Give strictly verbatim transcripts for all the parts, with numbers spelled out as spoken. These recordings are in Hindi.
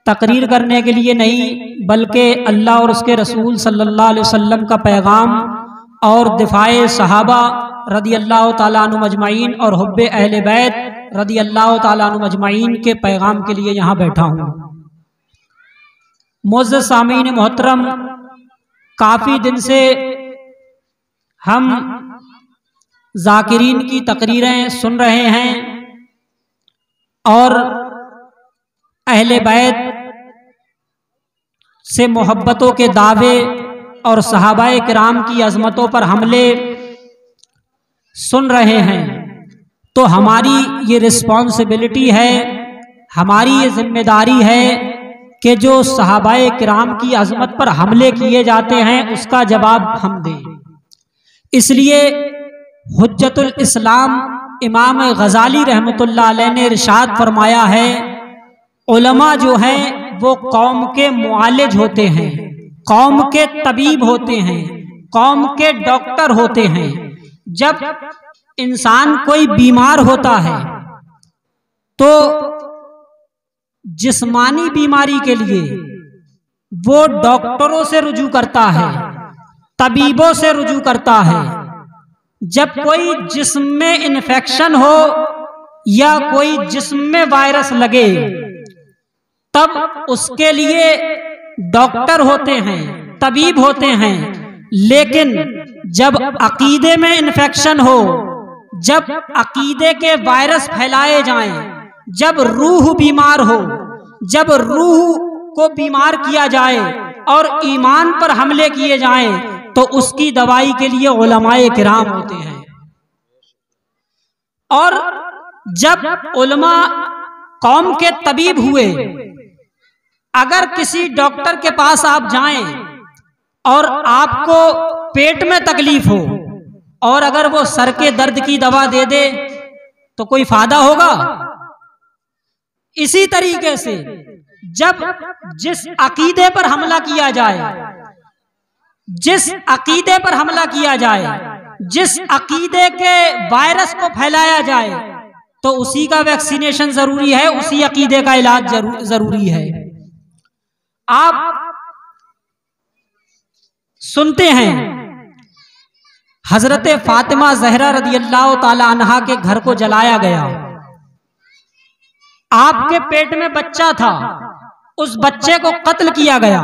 तकरीर करने के लिए नहीं, बल्कि अल्लाह और उसके रसूल सल्लल्लाहु अलैहि वसल्लम का पैगाम और दिफाए सहाबा रदी अल्लाह ताला अन्हुम अजमाइन और हुब्बे अहले बैत रदी अल्लाह ताला अन्हुम अजमाइन के पैगाम के लिए यहाँ बैठा हूँ। मुअज़्ज़ज़ सामीन मोहतरम, काफ़ी दिन से हम जाकिरीन की तकरीरें सुन रहे हैं और अहले बैत से मोहब्बतों के दावे और सहाबाए किराम की अज़मतों पर हमले सुन रहे हैं। तो हमारी ये रिस्पॉन्सिबिलिटी है, हमारी ये जिम्मेदारी है कि जो सहाबाए किराम की अज़मत पर हमले किए जाते हैं उसका जवाब हम दें। इसलिए हुज्जतुल इस्लाम इमाम गज़ाली रहमतुल्लाह अलैह ने इरशाद फरमाया है, उलमा जो हैं वो कौम के मुआलिज होते हैं, कौम के तबीब होते हैं, कौम के डॉक्टर होते हैं। जब इंसान कोई बीमार होता है तो जिस्मानी बीमारी के लिए वो डॉक्टरों से रुजू करता है, तबीबों से रुजू करता है। जब कोई जिस्म में इन्फेक्शन हो या कोई जिस्म में वायरस लगे तब उसके लिए डॉक्टर होते हैं, तबीब होते हैं। लेकिन जब अकीदे में इन्फेक्शन हो, जब अकीदे के वायरस फैलाए जाएं, जब रूह बीमार हो, जब रूह को बीमार किया जाए और ईमान पर हमले किए जाएं, तो उसकी दवाई के लिए उलमाए किराम होते हैं। और जब उलमा कौम के तबीब हुए, अगर किसी डॉक्टर के पास आप जाएं और आपको पेट में तकलीफ हो और अगर वो सर के दर्द की दवा दे दे तो कोई फायदा होगा? इसी तरीके से जब जिस अकीदे पर हमला किया जाए, जिस अकीदे पर हमला किया जाए, जिस अकीदे के वायरस को फैलाया जाए, तो उसी का वैक्सीनेशन जरूरी है, उसी अकीदे का इलाज जरूरी है। आप सुनते हैं हजरत फातिमा ज़हरा रदी अल्लाह ताला अन्हा के घर को जलाया गया। आपके पेट में बच्चा था, उस बच्चे को कत्ल किया गया।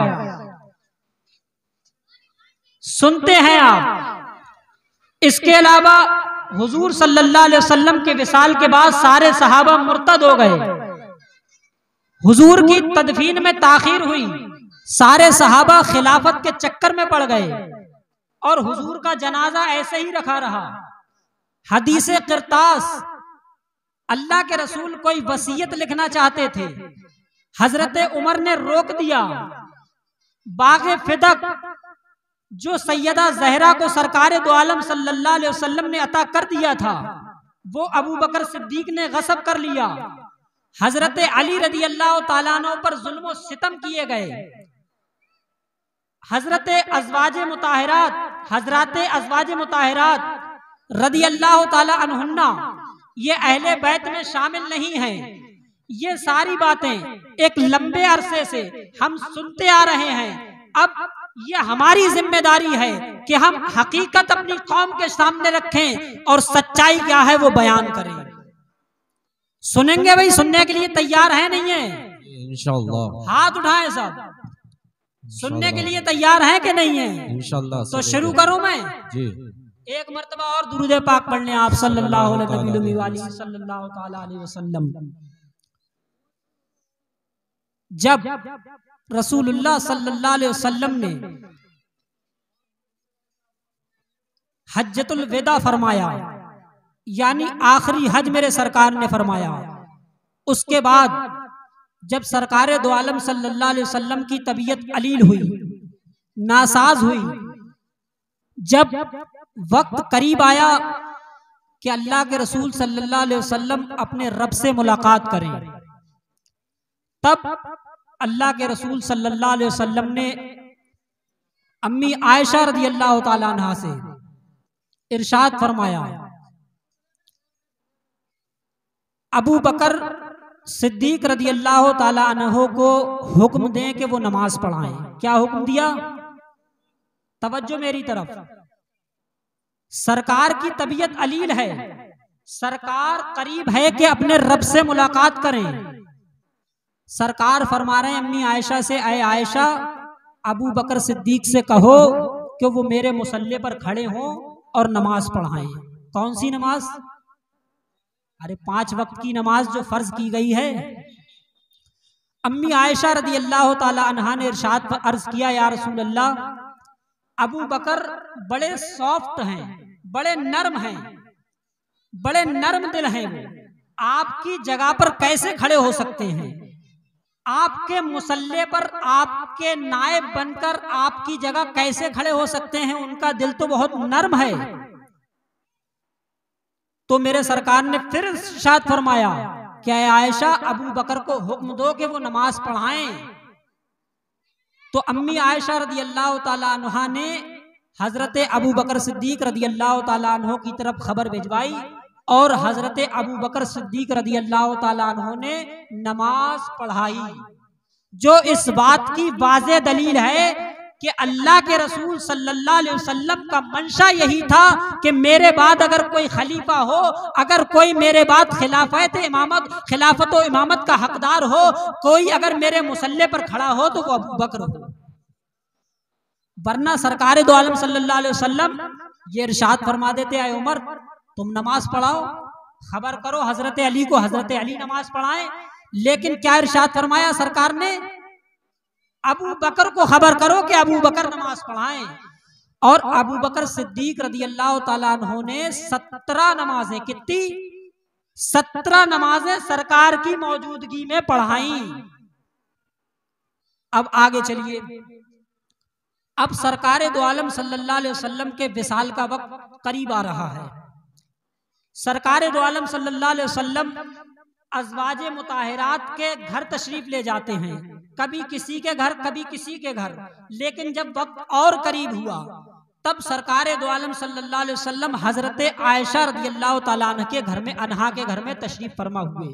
सुनते हैं आप। इसके अलावा हुजूर सल्लल्लाहु अलैहि वसल्लम के विसाल के बाद सारे सहाबा मुर्तद हो गए, हुजूर की तदफीन में ताखीर हुई, सारे सहाबा खिलाफत के चक्कर में पड़ गए और हुजूर का जनाजा ऐसे ही रखा रहा। हदीसे किरतास, अल्लाह के रसूल कोई वसीयत लिखना चाहते थे, हजरत उमर ने रोक दिया। बागे फिदक जो सैयदा ज़हरा को सरकार दो आलम सल्लल्लाहु अलैहि वसल्लम ने अता कर दिया था, वो अबू बकर सिद्दीक ने गसब कर लिया। हजरत अली रदी अल्लाह ताला अन्हु पर जुल्म सितम किए गए। हजरत अज़वाज मुताहिरात, हजरत अज़वाज मुताहिरात रदी अल्लाह ताला अन्हुन्ना ये अहले बैत में शामिल नहीं हैं। ये सारी बातें एक लंबे अरसे से हम सुनते आ रहे हैं। अब ये हमारी जिम्मेदारी है कि हम हकीकत अपनी कौम के सामने रखें और सच्चाई क्या है वो बयान करें। सुनेंगे भाई? सुनने के लिए तैयार है नहीं है? इंशाअल्लाह हाथ उठाएं सब। सुनने के लिए तैयार है कि नहीं है? इंशाअल्लाह। तो शुरू करूं मैं जी। एक मर्तबा और दुरूद पाक पढ़ लें आप सल्लल्लाहु अलैहि वसल्लम। जब रसूलुल्लाह सल्लल्लाहु अलैहि वसल्लम ने हज्जतुल विदा फरमाया, यानी आखिरी हज मेरे सरकार ने फरमाया, उसके बाद जब सरकार दो आलम सल्लल्लाहु अलैहि वसल्लम की तबीयत अलील हुई, नासाज हुई, जब वक्त करीब आया कि अल्लाह के रसूल सल्लल्लाहु अलैहि वसल्लम अपने रब से मुलाकात करें, तब अल्लाह के रसूल सल्लल्लाहु अलैहि वसल्लम ने अम्मी आयशा रदी अल्लाह ताला अन्हा से इरशाद फरमाया, अबू बकर सिद्दीक रदी अल्लाह ताला अन्हो को हुक्म दें कि वो नमाज पढ़ाएं। क्या हुक्म दिया? तवज्जो मेरी तरफ। सरकार की तबीयत अलील है, सरकार करीब है कि अपने रब से मुलाकात करें। सरकार फरमा रहे हैं अम्मी आयशा से, अय आयशा, अबू बकर सिद्दीक से कहो कि वो मेरे मुसल्ले पर खड़े हों और नमाज पढ़ाएं। कौन सी नमाज? अरे पांच वक्त की नमाज जो फर्ज की गई है। अम्मी आयशा रदी अल्लाह ताला अन्हा ने इरशाद पर अर्ज किया, या रसूल अल्लाह, अबू बकर बड़े सॉफ्ट हैं, बड़े नर्म हैं, बड़े नर्म दिल हैं, वो आपकी जगह पर कैसे खड़े हो सकते हैं? आपके मुसल्ले पर आपके नायब बनकर आपकी जगह कैसे खड़े हो सकते हैं? उनका दिल तो बहुत नर्म है। तो मेरे सरकार ने फिर इरशाद फरमाया, क्या आयशा, अबू बकर को हुक्म दो कि वो नमाज पढ़ाएं। तो अम्मी आयशा रदी अल्लाह ताला अन्हा ने हजरत अबू बकर सिद्दीक रदी अल्लाह ताला अन्हो की तरफ खबर भिजवाई और हजरत अबू बकर सिद्दीक रदी अल्लाह ताला अन्हो ने नमाज पढ़ाई, जो इस बात की वाज़ेह दलील है कि अल्लाह के रसूल सल्लल्लाहु अलैहि वसल्लम का मंशा यही था कि मेरे बाद अगर कोई खलीफा हो, अगर कोई मेरे बाद खिलाफत इमामत खिलाफत व इमामत का हकदार हो, कोई अगर मेरे मुसल्ले पर खड़ा हो तो वो अबू बकर हो। वरना सरकार दो आलम सल्लल्लाहु अलैहि वसल्लम ये इरशाद फरमा देते, आए उमर तुम नमाज पढ़ाओ, खबर करो हजरत अली को, हजरत अली नमाज पढ़ाएं। लेकिन क्या इरशाद फरमाया सरकार ने? अबू बकर को खबर करो कि अबू बकर नमाज पढ़ाएं। और अबू बकर सिद्दीक रदी अल्लाह ताला अन्हो ने सत्रह नमाजें, कितनी? सत्रह नमाजें सरकार की मौजूदगी में पढ़ाई। अब आगे चलिए। अब सरकार दो आलम सल्लल्लाहु अलैहि वसल्लम के विसाल का वक्त करीब आ रहा है। सरकार दो आलम सल्लल्लाहु अलैहि वसल्लम अज़वाजे मुताहिरात के घर तशरीफ ले जाते हैं, कभी किसी के घर, कभी किसी के घर। लेकिन जब वक्त और करीब हुआ तब सरकार दो आलम सल्लल्लाहु अलैहि वसल्लम हजरत आयशा रदी अल्लाह ताला अन्हा के घर में, अन्हा के घर में तशरीफ फरमा हुए।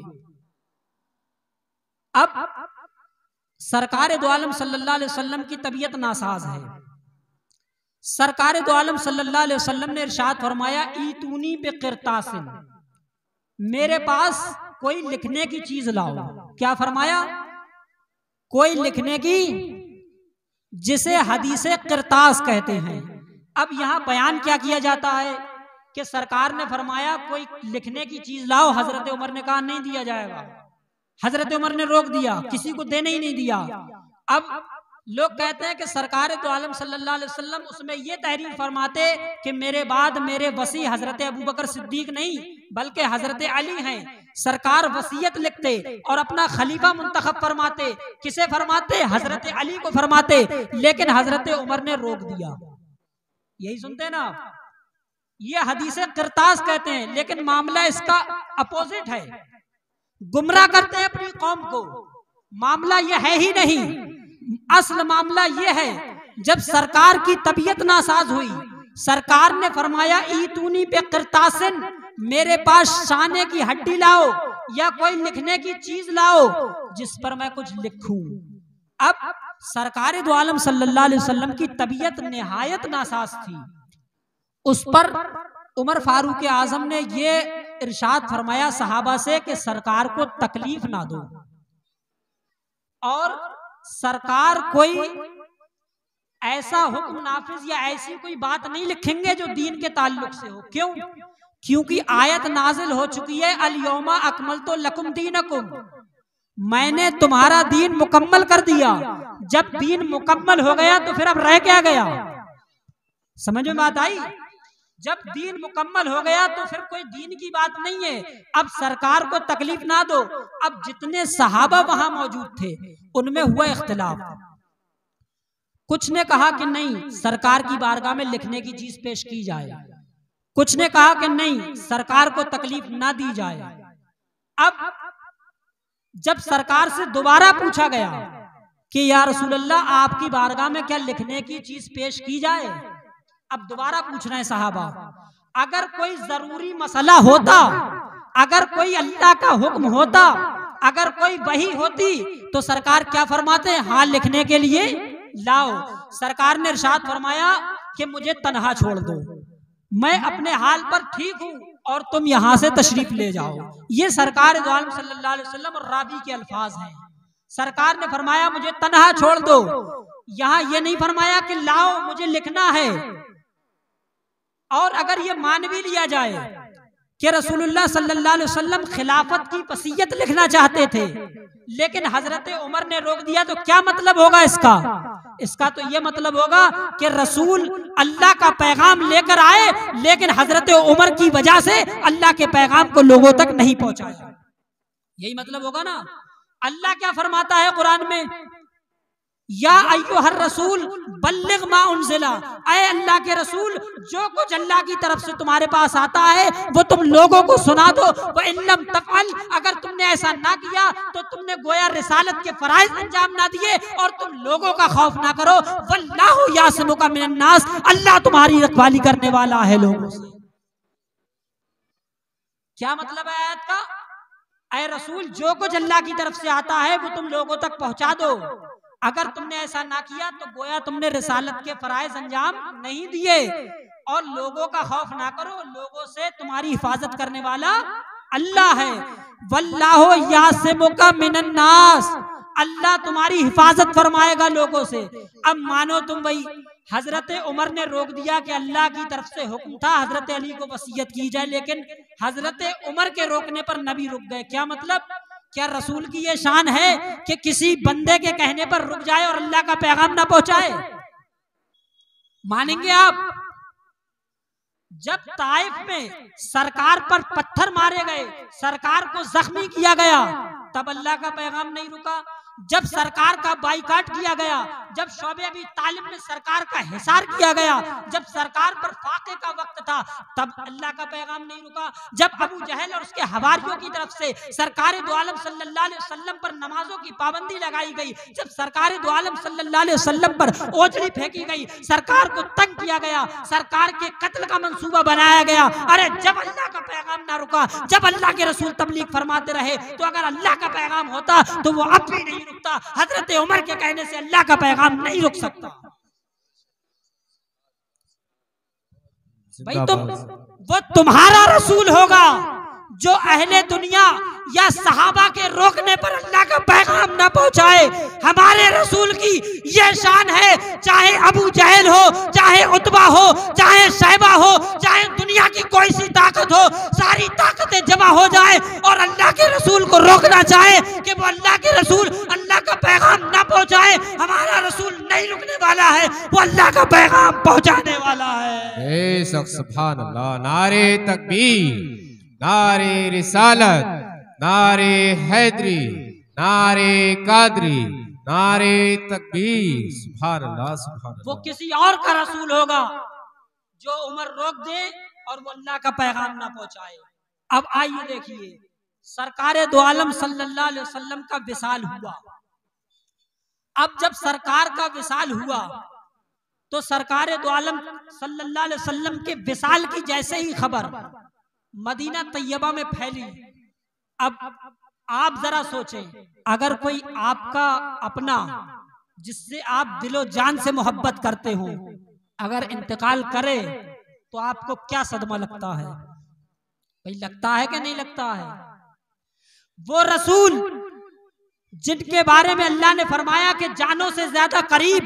अब सरकार दो आलम सल्लल्लाहु अलैहि वसल्लम की तबीयत नासाज है। सरकार दो आलम सल्लल्लाहु अलैहि वसल्लम ने इरशाद फरमाया, ईतूनी बे क़िरतासिन, मेरे पास कोई लिखने की चीज लाओ। क्या फरमाया? कोई लिखने की, जिसे हदीसे क़िरतास कहते हैं। अब यहां बयान क्या किया जाता है कि सरकार ने फरमाया कोई लिखने की चीज लाओ। हजरत उमर ने कहा नहीं दिया जाएगा। हजरत उमर ने रोक दिया, किसी को देने ही नहीं दिया। अब लोग कहते हैं कि सरकार तो आलम सल्लल्लाहु अलैहि वसल्लम उसमें ये तहरीर फरमाते कि मेरे बाद मेरे वसी हजरत अबू बकर सिद्दीक नहीं बल्कि हजरत अली हैं। सरकार वसीयत लिखते और अपना खलीफा मुंतखब फरमाते। किसे फरमाते? हजरत अली को फरमाते। लेकिन हजरत उमर ने रोक दिया। यही सुनते हैं ना, ये हदीसे क़िरतास कहते हैं, लेकिन मामला इसका अपोजिट है। गुमराह करते हैं अपनी कौम को। मामला यह है ही नहीं। असल मामला यह है, जब सरकार की तबीयत नासाज हुई, सरकार ने फरमाया ईतूनी पे क़िरतासिन, मेरे पास शाने की हड्डी लाओ या कोई लिखने की चीज लाओ जिस पर मैं कुछ लिखूं। अब सरकार दो आलम सल्लल्लाहु अलैहि वसल्लम की तबीयत निहायत नासाज थी। उस पर उमर फारूक आजम ने ये इरशाद फरमाया सहाबा से कि सरकार को तकलीफ ना दो और सरकार कोई ऐसा हुक्म नाफिज या ऐसी कोई बात नहीं लिखेंगे जो दीन के ताल्लुक से हो। क्यों? क्योंकि आयत नाजिल हो चुकी है, अल यौमा अकमलतु लकुम दीनकुम, मैंने तुम्हारा दीन मुकम्मल कर दिया। जब दीन मुकम्मल हो गया तो फिर अब रह क्या गया? समझ में बात आई? जब दीन मुकम्मल हो गया तो फिर कोई दीन की बात नहीं है। अब सरकार को तकलीफ ना दो। अब जितने सहाबा वहां मौजूद थे उनमें हुआ इख्तिलाफ। कुछ ने कहा कि नहीं, सरकार की बारगाह में लिखने की चीज पेश की जाए। कुछ ने कहा कि नहीं, सरकार को तकलीफ ना दी जाए। अब जब सरकार से दोबारा पूछा गया कि या रसूलल्लाह आपकी बारगाह में क्या लिखने की चीज पेश की जाए, अब दोबारा पूछ रहे हैं सहाबा। अगर कोई जरूरी मसला होता, अगर कोई अल्लाह का हुक्म होता, अगर कोई वही होती तो सरकार क्या फरमाते हैं, हाँ लिखने के लिए लाओ। सरकार ने इरशाद फरमाया कि मुझे तन्हा छोड़ दो, मैं अपने हाल पर ठीक हूँ और तुम यहाँ से तशरीफ ले जाओ। ये सरकार दो आलम सल्लल्लाहु अलैहि वसल्लम और रावी के अल्फाज हैं। सरकार ने फरमाया मुझे तन्हा छोड़ दो, यहाँ ये नहीं फरमाया कि लाओ मुझे लिखना है। और अगर ये मान भी लिया जाए कि रसूलुल्लाह सल्लल्लाहु अलैहि वसल्लम खिलाफत की वसीयत लिखना चाहते थे लेकिन हजरत उमर ने रोक दिया, तो क्या मतलब होगा इसका? इसका तो ये मतलब होगा कि रसूल अल्लाह का पैगाम लेकर आए लेकिन हजरत उमर की वजह से अल्लाह के पैगाम को लोगों तक नहीं पहुंचाया। यही मतलब होगा ना। अल्लाह क्या फरमाता है कुरान में, या अय्युहर रसूल बल्लिग मा उनज़िला, ऐ अल्लाह के रसूल जो कुछ अल्लाह की तरफ से तुम्हारे पास आता है वो तुम लोगों को सुना दो। व इल्लम तफ़अल, अगर तुमने ऐसा ना किया तो तुमने गोया रिसालत के फराइज अंजाम ना दिए और तुम लोगों का खौफ ना करो। वल्लाहु यासिमुका मिनन नास, अल्लाह तुम्हारी रखवाली करने वाला है लोगों से। क्या मतलब है आयत का? ऐ रसूल जो कुछ अल्लाह की तरफ से आता है वो तुम लोगों तक पहुंचा दो। अगर तुमने ऐसा ना किया तो गोया तुमने रिसालत के फराइज अंजाम नहीं दिए। और लोगों का खौफ ना करो, लोगों से तुम्हारी हिफाजत करने वाला अल्लाह है। वल्लाहु यासिमुका मिनन नास, अल्लाह तुम्हारी हिफाजत फरमाएगा लोगों से। अब मानो तुम वही, हजरत उमर ने रोक दिया कि अल्लाह की तरफ से हुक्म था हजरत अली को वसीयत की जाए, लेकिन हजरत उमर के रोकने पर नबी रुक गए। क्या मतलब? क्या रसूल की ये शान है कि किसी बंदे के कहने पर रुक जाए और अल्लाह का पैगाम ना पहुंचाए? मानेंगे आप? जब ताइफ में सरकार पर पत्थर मारे गए, सरकार को जख्मी किया गया, तब अल्लाह का पैगाम नहीं रुका। जब सरकार का बाइकाट किया गया, जब शोबे अबी तालिब में सरकार का हिसार किया गया, जब सरकार पर फाके का वक्त था, तब अल्लाह का पैगाम नहीं रुका। जब अबू जहल और उसके हवारियों की तरफ से सरकार दो आलम सल्लल्लाहु अलैहि वसल्लम पर नमाजों की पाबंदी लगाई गई, जब सरकार दो आलम सल्लल्लाहु अलैहि वसल्लम पर ओझड़ी फेंकी गई, सरकार को तंग किया गया, सरकार के कत्ल का मंसूबा बनाया गया, अरे जब अल्लाह का पैगाम ना रुका, जब अल्लाह के रसूल तबलीग फरमाते रहे, तो अगर अल्लाह का पैगाम होता तो वो अब भी नहीं रुकता। हजरत उमर के कहने से अल्लाह का पैगाम नहीं रुक सकता। भाई तुम, वो तुम्हारा रसूल होगा जो अहले दुनिया या सहाबा के रोकने पर अल्लाह का पैगाम ना पहुंचाए। हमारे रसूल की ये शान है, चाहे अबू जहल हो, चाहे उतबा हो, चाहे शैबा हो, चाहे दुनिया की कोई सी ताकत हो, सारी ताकतें जमा हो जाए और अल्लाह के रसूल को रोकना चाहे कि वो अल्लाह के रसूल अल्लाह का पैगाम ना पहुंचाए, हमारा रसूल नहीं रुकने वाला है, वो अल्लाह का पैगाम पहुंचाने वाला है। सुभान अल्लाह, नारे तकबीर, नारे रिसालत, नारे हैदरी, नारे कादरी, नारे तकबीर, सुभान अल्लाह सुभान अल्लाह। वो किसी और का रसूल होगा जो उमर रोक दे और वो अल्लाह का पैगाम ना पहुंचाए। अब आइए देखिए, सरकार दो आलम सल्लल्लाहु अलैहि वसल्लम का विसाल हुआ। अब जब सरकार का विसाल हुआ तो सरकार दो आलम सल्लल्लाहु अलैहि वसल्लम के विसाल की जैसे ही खबर मदीना तैयबा में फैली। अब आप जरा सोचें, अगर कोई आपका अपना जिससे आप दिलो जान से मोहब्बत करते हो अगर इंतकाल करे तो आपको क्या सदमा लगता है? भाई लगता है कि नहीं लगता है? वो रसूल जिनके बारे में अल्लाह ने फरमाया कि जानों से ज्यादा करीब,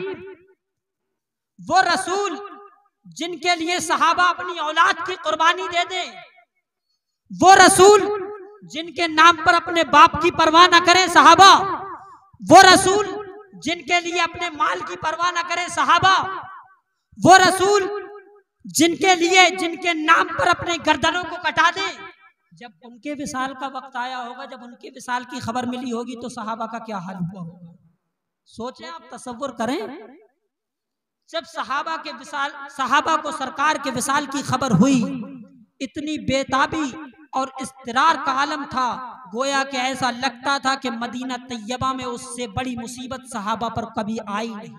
वो रसूल जिनके लिए सहाबा अपनी औलाद की कुर्बानी दे दे, वो रसूल जिनके नाम पर अपने बाप की परवाह न करें सहाबा, वो रसूल जिनके लिए अपने माल की परवाह न करें सहाबा, वो रसूल जिनके लिए जिनके नाम पर अपने गर्दनों को कटा दे, जब उनके विसाल का वक्त आया होगा, जब उनके विसाल की खबर मिली होगी तो सहाबा का क्या हाल हुआ होगा? सोचें आप, तसव्वुर करें। जब सहाबा के विसाल सहाबा को सरकार के विसाल की खबर हुई, इतनी बेताबी और इस्तरार का आलम था, गोया कि ऐसा लगता था कि मदीना तैयबा में उससे बड़ी मुसीबत सहाबा पर कभी आई नहीं।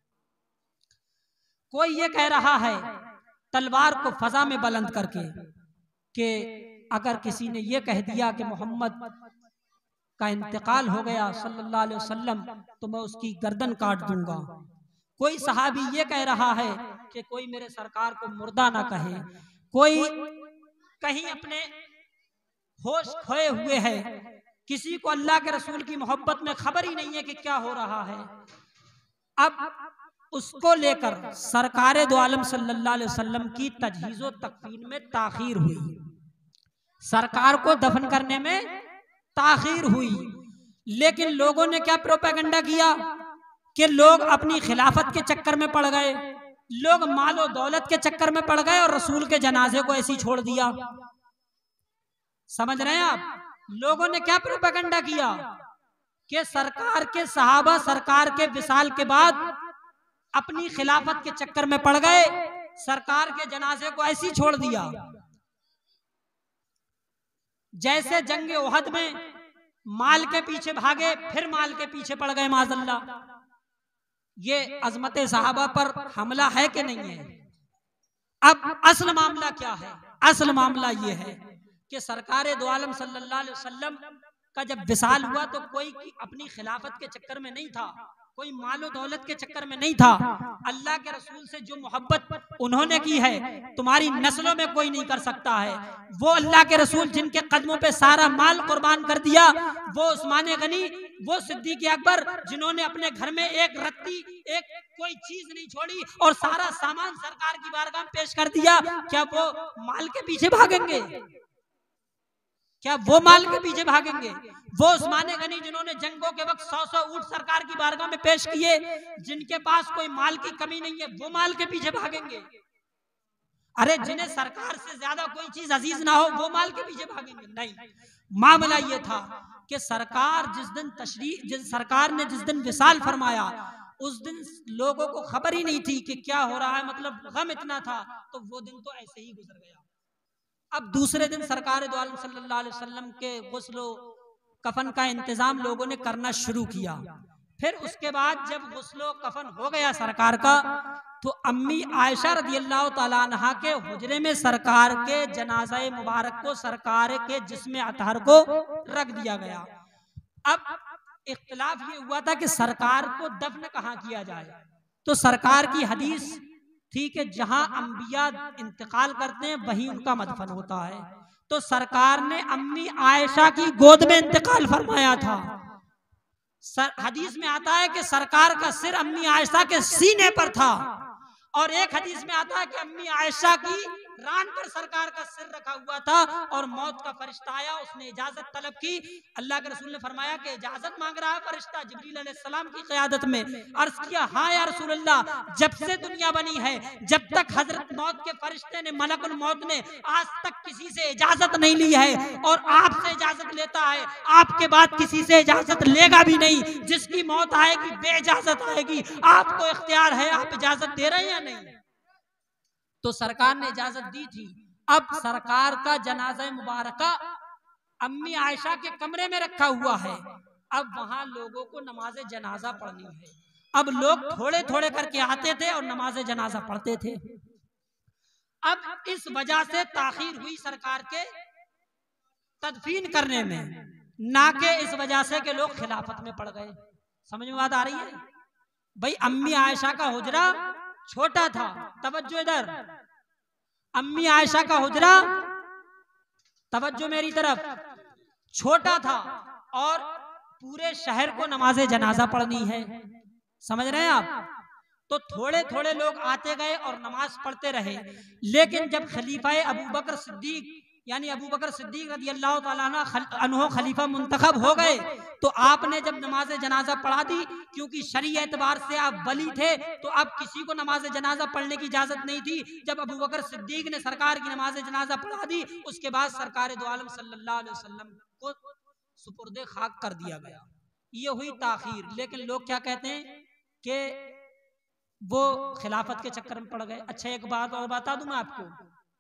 कोई ये कह रहा है तलवार को फजा में बुलंद करके कि अगर किसी ने ये कह दिया कि मोहम्मद का इंतकाल हो गया सल्लल्लाहु अलैहि वसल्लम तो मैं उसकी गर्दन काट दूंगा। कोई सहाबी ये कह रहा है कि कोई मेरे सरकार को मुर्दा ना कहे, कोई कहीं अपने होश खोए हुए है, किसी को अल्लाह के रसूल की मोहब्बत में खबर ही नहीं है कि क्या हो रहा है। अब उसको लेकर सरकारे दो आलम सल्लल्लाहु अलैहि वसल्लम की तजहीज़ो तकफीन में ताखीर हुई, सरकार को दफन करने में ताखीर हुई। लेकिन लोगों ने क्या प्रोपेगेंडा किया कि लोग अपनी खिलाफत के चक्कर में पड़ गए, लोग मालो दौलत के चक्कर में पड़ गए और रसूल के जनाजे को ऐसे ही छोड़ दिया। समझ रहे हैं आप? लोगों ने क्या प्रोपेगेंडा किया कि सरकार के सहाबा सरकार के विसाल के बाद अपनी खिलाफत के चक्कर में पड़ गए, सरकार के जनाजे को ऐसे ही छोड़ दिया। जैसे जंग उहद में माल के पीछे भागे फिर माल के पीछे पड़ गए माज़अल्लाह। ये अजमत सहाबा पर हमला है कि नहीं है? अब असल मामला क्या है? असल मामला ये है कि सरकार दो आलम सल्लल्लाहु अलैहि वसल्लम का जब विसाल हुआ तो कोई अपनी खिलाफत के चक्कर में नहीं था, कोई मालो दौलत के चक्कर में नहीं था। अल्लाह के रसूल से जो मोहब्बत उन्होंने की है तुम्हारी नस्लों में कोई नहीं कर सकता है। वो अल्लाह के रसूल जिनके कदमों पे सारा माल कुर्बान कर दिया, वो उस्मान गनी, वो सिद्दीक अकबर जिन्होंने अपने घर में एक रत्ती एक कोई चीज नहीं छोड़ी और सारा सामान सरकार की बारगाह में पेश कर दिया, क्या वो माल के पीछे भागेंगे? क्या वो माल के पीछे भागेंगे? वो उस्मान गनी जिन्होंने जंगों के वक्त सौ सौ ऊंट सरकार की बारगाह में पेश किए, जिनके पास कोई माल की कमी नहीं है, वो माल के पीछे भागेंगे? अरे जिन्हें सरकार से ज्यादा कोई चीज अजीज ना हो वो माल के पीछे भागेंगे? नहीं। मामला ये था कि सरकार जिस दिन तशरीफ जिस सरकार ने जिस दिन विसाल फरमाया उस दिन लोगों को खबर ही नहीं थी कि क्या हो रहा है, मतलब गम इतना था, तो वो दिन तो ऐसे ही गुजर गया। अब दूसरे दिन सरकार दो आलम सल्लल्लाहु अलैहि वसल्लम के गुस्ल कफन का इंतजाम लोगों ने करना शुरू किया। फिर उसके बाद जब गुस्ल कफन हो गया सरकार का, तो अम्मी आयशा रदियल्लाहु ताला अन्हा के हुजरे में सरकार के जनाजा मुबारक को, सरकार के जिस्म अतहर को रख दिया गया। अब इख्तिलाफ ये हुआ था कि सरकार को दफन कहाँ किया जाए। तो सरकार की हदीस थी कि जहां अंबिया इंतकाल करते हैं वहीं उनका मदफन होता है। तो सरकार ने अम्मी आयशा की गोद में इंतकाल फरमाया था। सर, हदीस में आता है कि सरकार का सिर अम्मी आयशा के सीने पर था, और एक हदीस में आता है कि अम्मी आयशा की रान पर सरकार का सिर रखा हुआ था और मौत का फरिश्ता आया, उसने इजाजत तलब की। अल्लाह के रसूल ने फरमाया कि इजाजत मांग रहा है फरिश्ता जिब्रील अलैहिस्सलाम की क़यादत में। अर्ज किया, हाँ या रसूल अल्लाह, जब से दुनिया बनी है जब तक हजरत मौत के फरिश्ते ने, मलकुल मौत ने आज तक किसी से इजाजत नहीं ली है, और आपसे इजाजत लेता है, आपके बाद किसी से इजाजत लेगा भी नहीं। जिसकी मौत आएगी बेइजाजत आएगी, आपको इख्तियार है, आप इजाजत दे रहे हैं या नहीं? तो सरकार ने इजाजत दी थी। अब सरकार का जनाजा मुबारका अम्मी आयशा के कमरे में रखा हुआ है। अब वहां लोगों को नमाज जनाजा पढ़नी है। अब लोग थोड़े थोड़े करके आते थे और नमाज जनाजा पढ़ते थे। अब इस वजह से ताखीर हुई सरकार के तदफीन करने में, ना के इस वजह से कि लोग खिलाफत में पड़ गए। समझ में बात आ रही है? भाई अम्मी आयशा का हुजरा छोटा था, तवज्जो इधर, अम्मी आयशा का हुजरा, तवज्जो मेरी तरफ, छोटा था और पूरे शहर को नमाज जनाजा पढ़नी है। समझ रहे हैं आप? तो थोड़े थोड़े लोग आते गए और नमाज पढ़ते रहे। लेकिन जब खलीफा अबू बकर सिद्दीक यानी अबू बकर सिद्दीक रदियल्लाहु ताला अन्हु खलीफा मुंतखब हो गए, तो आपने जब नमाज जनाजा पढ़ा दी, क्योंकि शरई एतबार से आप वली थे, तो अब किसी को नमाज जनाजा पढ़ने की इजाजत नहीं थी। जब अबू बकर सिद्दीक ने सरकार की नमाज जनाजा पढ़ा दी, उसके बाद सरकार दो आलम सल्लल्लाहु अलैहि वसल्लम को सुपुर्दे खाक कर दिया गया। ये हुई ताखीर। लेकिन लोग क्या कहते हैं कि वो खिलाफत के चक्कर में पड़ गए। अच्छा, एक बात और बता दूं मैं आपको,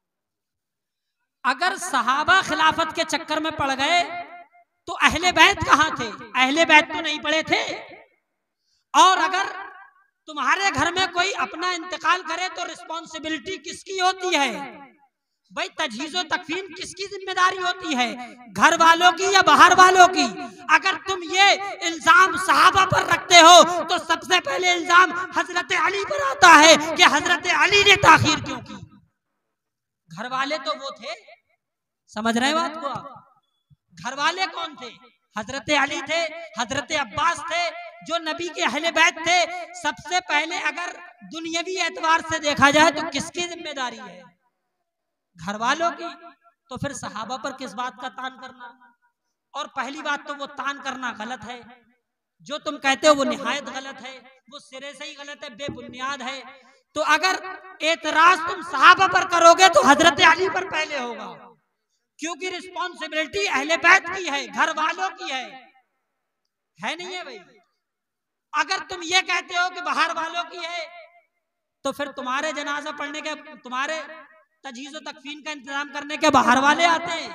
अगर सहाबा खिलाफत के चक्कर में पड़ गए तो अहले बैत कहां थे? अहले बैत तो नहीं पड़े थे। और अगर तुम्हारे घर में कोई अपना इंतकाल करे तो रिस्पॉन्सिबिलिटी किसकी होती है? भाई तजहीज़ो तकफीन किसकी जिम्मेदारी होती है, घर वालों की या बाहर वालों की? अगर तुम ये इल्जाम सहाबा पर रखते हो तो सबसे पहले इल्जाम हजरत अली पर आता है कि हजरत अली ने ताखीर क्यों की। घर वाले तो वो थे, समझ रहे बात को आप? घर वाले कौन थे? हजरत अली थे, हजरत अब्बास थे, जो नबी के अहले बैत थे। सबसे पहले अगर दुनियावी एतबार से देखा जाए तो किसकी जिम्मेदारी है? घर वालों की। तो फिर सहाबा पर किस बात का तान करना? और पहली बात तो वो तान करना गलत है, जो तुम कहते हो वो निहायत गलत है, वो सिरे से ही गलत है, बेबुनियाद है। तो अगर एतराज तुम सहाबा पर करोगे तो हजरत अली पर पहले होगा, क्योंकि रिस्पॉन्सिबिलिटी अहले बैत की है, घर वालों की है, है नहीं है भाई? अगर तुम ये कहते हो कि बाहर वालों की है तो फिर तुम्हारे जनाजा पढ़ने के, तुम्हारे तजहीज़ो तकफीन का इंतजाम करने के बाहर वाले आते हैं।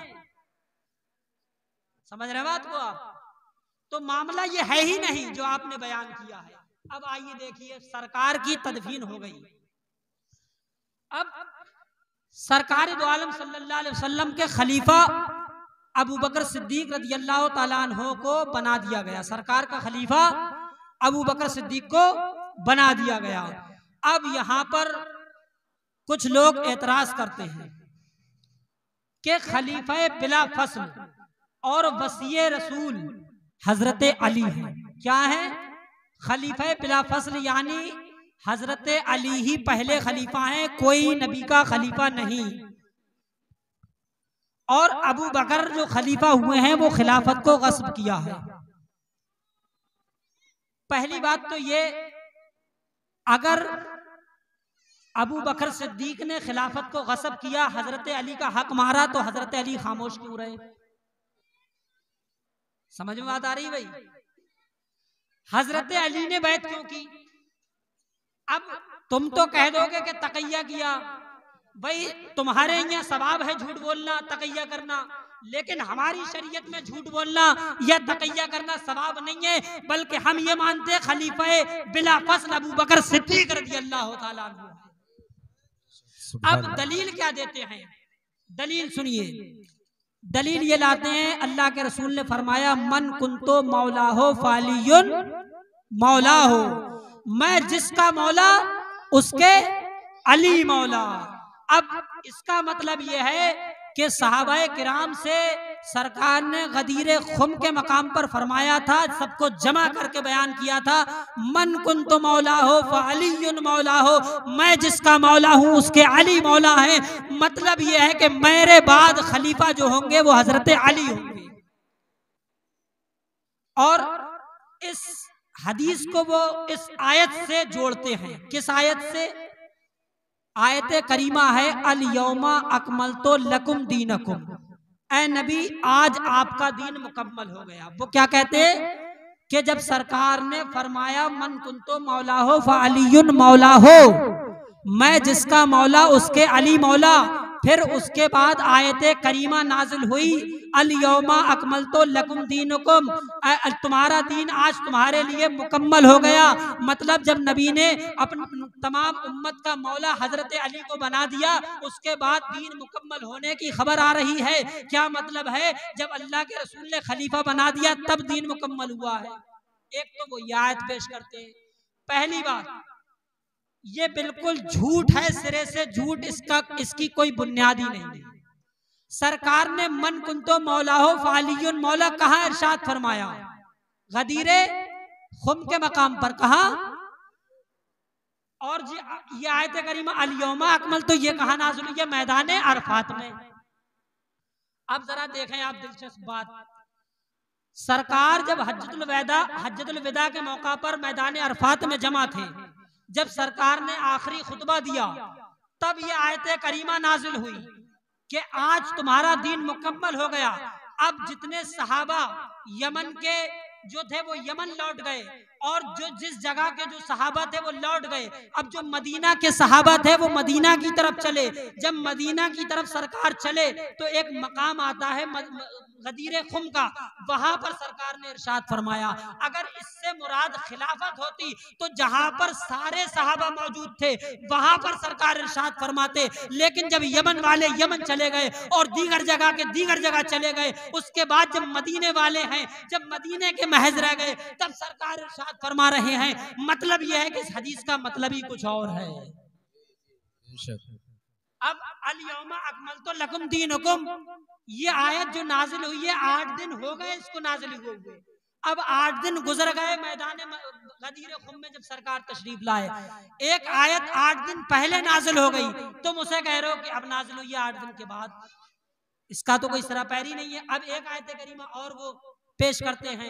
समझ रहे बात को आप? तो मामला ये है ही नहीं जो आपने बयान किया है। अब आइए देखिए, सरकार की तदफीन हो गई। अब सरकार दो आलम सल्लल्लाहु अलैहि वसल्लम के खलीफा अबू बकर सिद्दीक रज़ी अल्लाह तआला अन्हु को बना दिया गया। सरकार का खलीफा अबू बकर सिद्दीक को बना दिया गया। अब यहां पर कुछ लोग एतराज करते हैं कि खलीफा बिला फसल और वसीए रसूल हजरत अली है। क्या है? खलीफा बिला फसल यानी हजरत अली ही पहले खलीफा हैं, कोई नबी का खलीफा नहीं। और अबू बकर जो खलीफा हुए हैं वो खिलाफत को गस्ब किया है। पहली बात तो ये, अगर अबू बकर सिद्दीक ने खिलाफत को गस्ब किया, हजरत अली का हक मारा, तो हजरत अली खामोश क्यों रहे? समझ में बात आ रही भाई? हजरत अली ने बैत क्यों की? अब तुम तो कह दोगे कि तकैया किया। भाई तुम्हारे यहाँ सवाब है झूठ बोलना, तकैया करना, लेकिन हमारी शरीयत में झूठ बोलना या तकैया करना सवाब नहीं है, बल्कि हम ये मानते हैं खलीफा बिला फसल अबू बकर सिद्दीक रज़ी अल्लाह तआला अन्हु। अब दलील क्या देते हैं? दलील सुनिए। दलील ये लाते हैं, अल्लाह के रसूल ने फरमाया, मन कुंतो मौला हो फालियुन मौला हो, मैं जिसका मौला उसके अली मौला। अब इसका मतलब यह है कि सहाबाए किराम से सरकार ने गदीरे खुम के मकाम पर फरमाया था, सबको जमा करके बयान किया था, मन कुंतो मौला हो फअलियुन मौला हो, मैं जिसका मौला हूं उसके अली मौला है। मतलब यह है कि मेरे बाद खलीफा जो होंगे वो हजरत अली होंगे। और इस हदीस को वो इस आयत से जोड़ते हैं। किस आयत से? आयत करीमा है, अल यौमा अकमलतो लकुम दीनकुम, ऐ नबी आज आपका दीन मुकम्मल हो गया। वो क्या कहते कि जब सरकार ने फरमाया मन कुंतो मौला हो फअलियुन मौला हो, मैं जिसका मौला उसके अली मौला, फिर उसके बाद आयत करीमा नाजिल हुई, अल यौमा अकमलतो लकुम दीनुकुम, तुम्हारा दीन आज तुम्हारे लिए मुकम्मल हो गया। मतलब जब नबी ने अपनी तमाम उम्मत का मौला हजरत अली को बना दिया, उसके बाद दीन मुकम्मल होने की खबर आ रही है। क्या मतलब है? जब अल्लाह के रसूल ने खलीफा बना दिया तब दीन मुकम्मल हुआ है। एक तो वो ये आयत पेश करते हैं। पहली बात, ये बिल्कुल झूठ है, सिरे से झूठ, इसका इसकी कोई बुनियादी नहीं है। सरकार ने मन कुंतो मौला हो फालियुन मौला कहा इरशाद फरमाया? गदीरे खुम के मकाम पर कहा। और ये आयत करीमा अल यौमा अकमल, तो ये कहा नाज़िल हुई है मैदान अरफात में। अब जरा देखें आप दिलचस्प बात, सरकार जब हज्जतुल विदा हज्जतुल विदा के मौका पर मैदान अरफात में जमा थे, जब सरकार ने आखिरी खुतबा दिया, तब ये आयत करीमा नाजिल हुई कि आज तुम्हारा दीन मुकम्मल हो गया। अब जितने सहाबा यमन के जो थे वो यमन लौट गए और जो जिस जगह के जो सहाबा थे वो लौट गए। अब जो मदीना के सहाबा थे वो मदीना की तरफ चले। जब मदीना की तरफ सरकार चले तो एक मकाम आता है गदीर खुम का, वहां पर सरकार ने इरशाद फरमाया, अगर इससे मुराद खिलाफत होती तो जहां पर सारे सहाबा मौजूद थे वहां पर सरकार इरशाद फरमाते, लेकिन जब यमन वाले यमन चले गए और दीगर जगह के दीगर जगह चले गए, उसके बाद जब मदीने वाले हैं जब मदीने के महज रह गए तब सरकार इरशाद फरमा रहे हैं। मतलब यह है कि इस हदीस का मतलब ही कुछ और है। अब अल यौमा अकमलतु लकुम दीनुकुम, ये आयत जो नाजिल हुई है आठ दिन हो गए इसको नाजिल हुए। अब आठ दिन गुजर गए मैदान गदीर खुम में जब सरकार तशरीफ लाए, एक आयत आठ दिन पहले नाजिल हो गई, तुम उसे कह रहे हो कि अब नाजिल हुई है आठ दिन के बाद, इसका तो कोई सरा पैरी नहीं है। अब एक आयत करीमा और वो पेश करते हैं,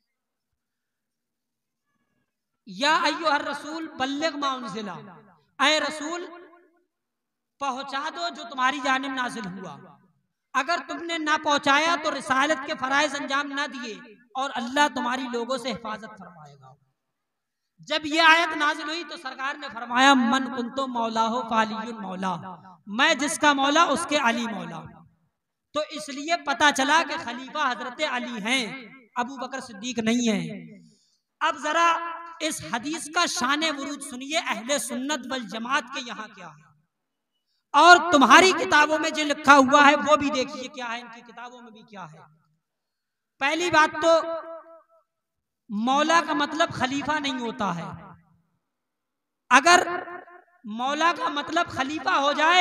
या अय्युहर रसूल बल्लिग मा उनज़िला, ऐ रसूल पहुंचा दो जो तुम्हारी जानिब नाजिल हुआ। अगर तुमने ना पहुंचाया तो रिसालत के फराइज अंजाम ना दिए और अल्लाह तुम्हारी लोगों से हिफाजत फरमाएगा। जब ये आयत नाजिल हुई तो सरकार ने फरमाया, मन कुंतो मौला हो फालियुन मौला, मैं जिसका मौला उसके अली मौला। तो इसलिए पता चला कि खलीफा हजरत अली हैं, अबू बकर सिद्दीक नहीं है। अब जरा इस हदीस का शान वरूद सुनिए अहले सुन्नत वल जमात के यहाँ क्या है, और तुम्हारी किताबों में जो लिखा हुआ है वो भी देखिए क्या है, इनकी किताबों में भी क्या है। पहली बात तो मौला का मतलब खलीफा नहीं होता है। अगर मौला का मतलब खलीफा हो जाए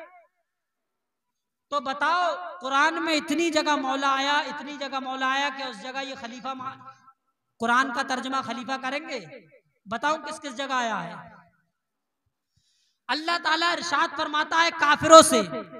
तो बताओ कुरान में इतनी जगह मौला आया इतनी जगह मौला आया कि उस जगह ये खलीफा, कुरान का तर्जमा खलीफा करेंगे? बताओ किस किस जगह आया है। अल्लाह ताला इरशाद फरमाता है काफिरों से,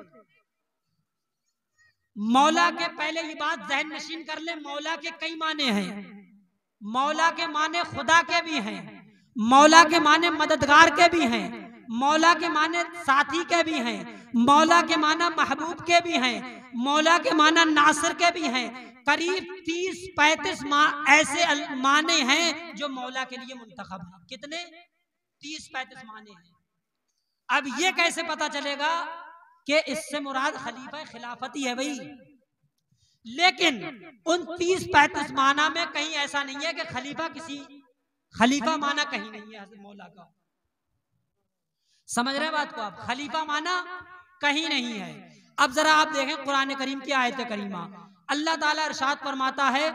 मौला के, पहले ये बात ज़हन नशीन कर ले, मौला के कई माने हैं। मौला के माने खुदा के भी हैं, मौला के माने मददगार के भी हैं, मौला के माने साथी के भी हैं, मौला के माना महबूब के भी हैं, मौला के माना नासिर के भी हैं। करीब तीस पैंतीस ऐसे माने हैं जो मौला के लिए मुंतखब हैं। कितने? तीस पैंतीस माने हैं। अब ये कैसे पता चलेगा कि इससे मुराद खलीफा खिलाफती है भाई? लेकिन उन तीस पैंतीस माना में कहीं ऐसा नहीं है कि खलीफा किसी खलीफा माना कहीं नहीं है मौला का। समझ रहे बात को आप? खलीफा माना कहीं नहीं है। अब जरा आप देखें कुरान करीम की आयत करीमा, अल्लाह ताला इरशाद फरमाता है,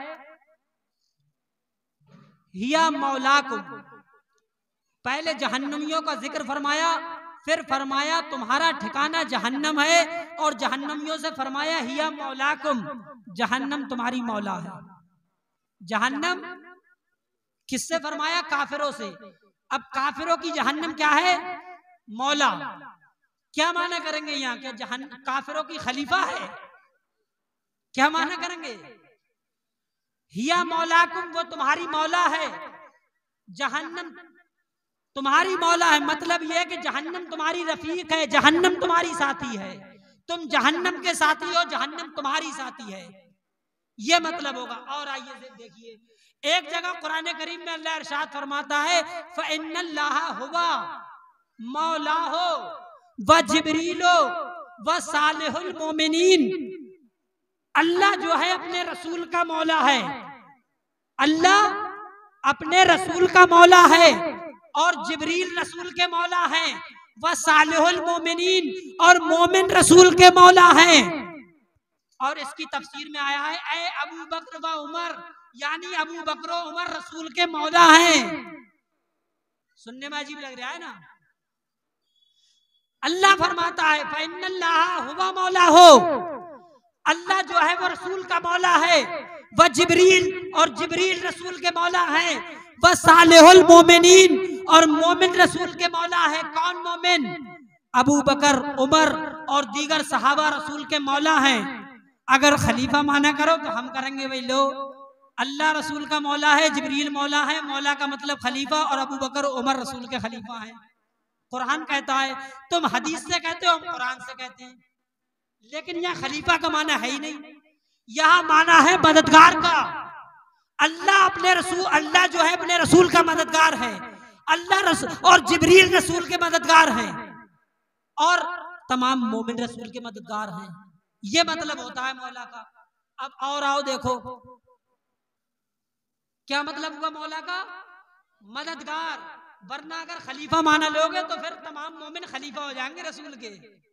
हिया मौलाकुम, पहले जहन्नमियों का जिक्र फरमाया, फिर फरमाया तुम्हारा ठिकाना जहन्नम है, और जहन्नमियों से फरमाया हिया मौलाकुम, जहन्नम तुम्हारी मौला है। जहन्नम किससे फरमाया? काफिरों से। अब काफिरों की जहन्नम क्या है? मौला। क्या माना करेंगे यहाँ? क्या जहन्नम काफिरों की खलीफा है? क्या माना करेंगे? हिया मौलाकुम, वो तुम्हारी मौला है, जहन्नम तुम्हारी मौला है। मतलब यह है कि जहन्नम तुम्हारी रफीक है, जहन्नम तुम्हारी साथी है, तुम जहन्नम के साथी हो, जहन्नम तुम्हारी साथी है, ये मतलब होगा। और आइए देखिए, एक जगह कुरान करीम में अल्लाह इरशाद फरमाता है, फ़इन्नल्लाह हुवा मौलाहु व जिब्रीलो व सालिहुल मोमिनीन। अल्लाह जो है अपने रसूल का मौला है, अल्लाह अपने रसूल का मौला है, और जिब्रील रसूल के मौला हैं, व सालिहुल मोमिनीन, और मोमिन रसूल के मौला हैं। और इसकी तफसीर में आया है, ऐ अबू बकर व उमर, यानी अबू बकर व उमर रसूल के मौला हैं। सुनने में अजीब लग रहा है ना? अल्लाह फरमाता है फ़इन्नल्लाह हुवा मौला हो, अल्लाह जो है वो रसूल का मौला है, वह जिब्रील, और जिब्रील रसूल के मौला है, वह सालिहुल मोमिनीन, और मोमिन रसूल के मौला है। कौन मोमिन? अबू बकर, उमर और दीगर सहाबा रसूल के मौला हैं। अगर खलीफा माना करो तो हम करेंगे भाई लो, अल्लाह रसूल का मौला है, जिब्रील मौला है, मौला का मतलब खलीफा, और अबू बकर उमर रसूल के खलीफा हैं। कुरान कहता है, तुम हदीस से कहते हो, हम कुरान से कहते हैं, लेकिन यहाँ खलीफा का माना है ही नहीं, यहाँ माना है मददगार का। अल्लाह अपने रसूल, अल्लाह जो है अपने रसूल का मददगार है, अल्लाह रसूल और जिब्रील रसूल के मददगार हैं, और तमाम मोमिन रसूल के मददगार हैं। ये मतलब होता है मौला का। अब और आओ देखो क्या मतलब हुआ मौला का, मददगार। वरना अगर खलीफा माना लोगे तो फिर तमाम मोमिन खलीफा हो जाएंगे रसूल के।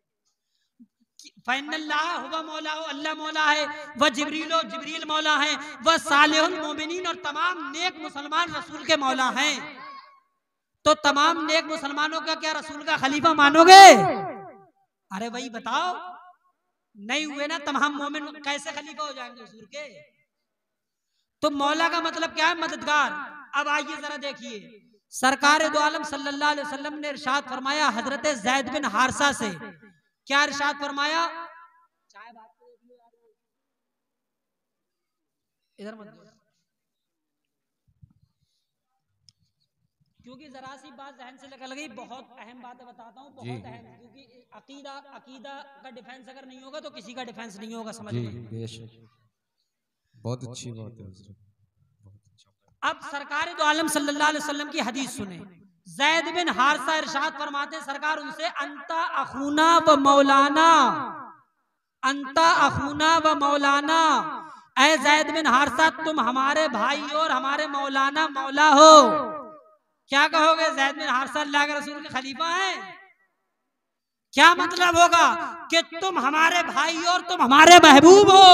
फैनल्लाह हुवा मौला हो, अल्लाह मौला है, वह जिब्रीलो जिब्रील मौला है, वह सालेहुल मोमिनीन और तमाम नेक मुसलमान रसूल के मौला हैं। तो तमाम नेक मुसलमानों का क्या रसूल का खलीफा मानोगे? अरे भाई बताओ, नहीं हुए ना तमाम मोमिन, कैसे खलीफा हो जाएंगे रसूल के? तो मौला का मतलब क्या है? मददगार। अब आइए जरा देखिए, सरकार दो आलम सल्लल्लाहु अलैहि वसल्लम ने इरशाद फरमाया हजरत ज़ैद बिन हारिसा से, क्या इरशाद फरमाया? इधर मत, क्योंकि जरा सी बात जहन से निकल गई। बहुत अहम बातें बताता हूँ, बहुत अहम, क्योंकि अकीदा अकीदा का डिफेंस अगर नहीं होगा तो किसी का डिफेंस नहीं होगा, समझ में। बहुत अच्छी बात है। अब सरकार दो आलम सल्लल्लाहु अलैहि वसल्लम की हदीस सुने। ज़ैद बिन हारिसा इरशाद फरमाते सरकार उनसे, अंता अखूना व मौलाना, अंता अखूना व मौलाना, ऐ ज़ैद बिन हारिसा तुम हमारे भाई और हमारे मौलाना मौला हो। क्या कहोगे? ज़ैद बिन हारिसा अल्लाह के रसूल के खलीफा हैं। क्या मतलब होगा? कि तुम हमारे भाई और तुम हमारे महबूब हो।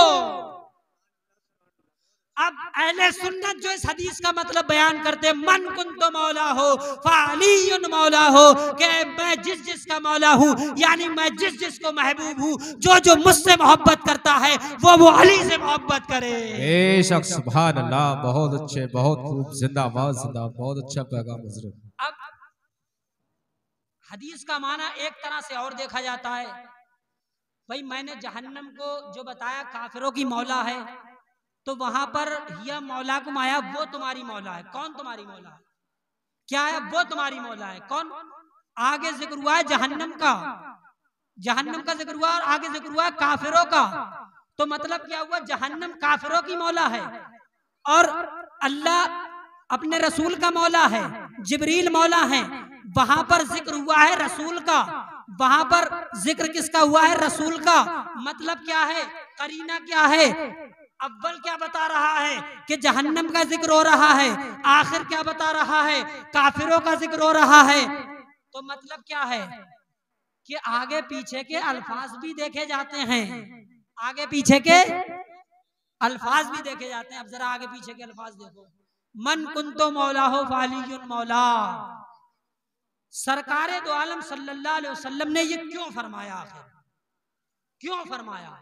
अब अहले सुन्नत जो इस हदीस का मतलब बयान करते, मन कुंतो मौला हो फालियुन मौला हो, कि मैं जिस जिस का मौला हूँ, यानी मैं जिस जिस को महबूब हूँ, जो जो मुझसे मोहब्बत करता है वो वो अली से मोहब्बत करे। बेशक, सुभान अल्लाह, बहुत अच्छे, बहुत खूब, जिंदाबाद जिंदाबाद, बहुत अच्छा पैगाम हज़रत। अब हदीस का माना एक तरह से और देखा जाता है। भाई मैंने जहन्नम को जो बताया काफिरों की मौला है, तो वहां पर हिया मौला को आया, वो तुम्हारी मौला है। कौन तुम्हारी मौला है? क्या है? वो तुम्हारी मौला है। कौन? आगे जिक्र हुआ है जहन्नम का, जहन्नम का जिक्र हुआ और आगे जिक्र हुआ है काफिरों का। तो मतलब क्या हुआ? जहन्नम काफिरों की मौला है और अल्लाह अपने रसूल का मौला है, जिब्रील मौला है। वहां पर जिक्र हुआ है रसूल का, वहां पर जिक्र किसका हुआ है? रसूल का। मतलब क्या है? करीना क्या है? अव्वल क्या बता रहा है कि जहन्नम का जिक्र हो रहा है, आखिर क्या बता रहा है? काफिरों का जिक्र हो रहा है। तो मतलब क्या है कि आगे पीछे के अल्फाज भी देखे जाते हैं, आगे पीछे के अल्फाज भी देखे जाते हैं। अब जरा आगे पीछे के अल्फाज देखो, मन कुंतो मौला हो फालियुन मौला। सरकारे दो आलम सल्लल्लाहु अलैहि वसल्लम ने ये क्यों फरमाया? आखिर क्यों फरमाया?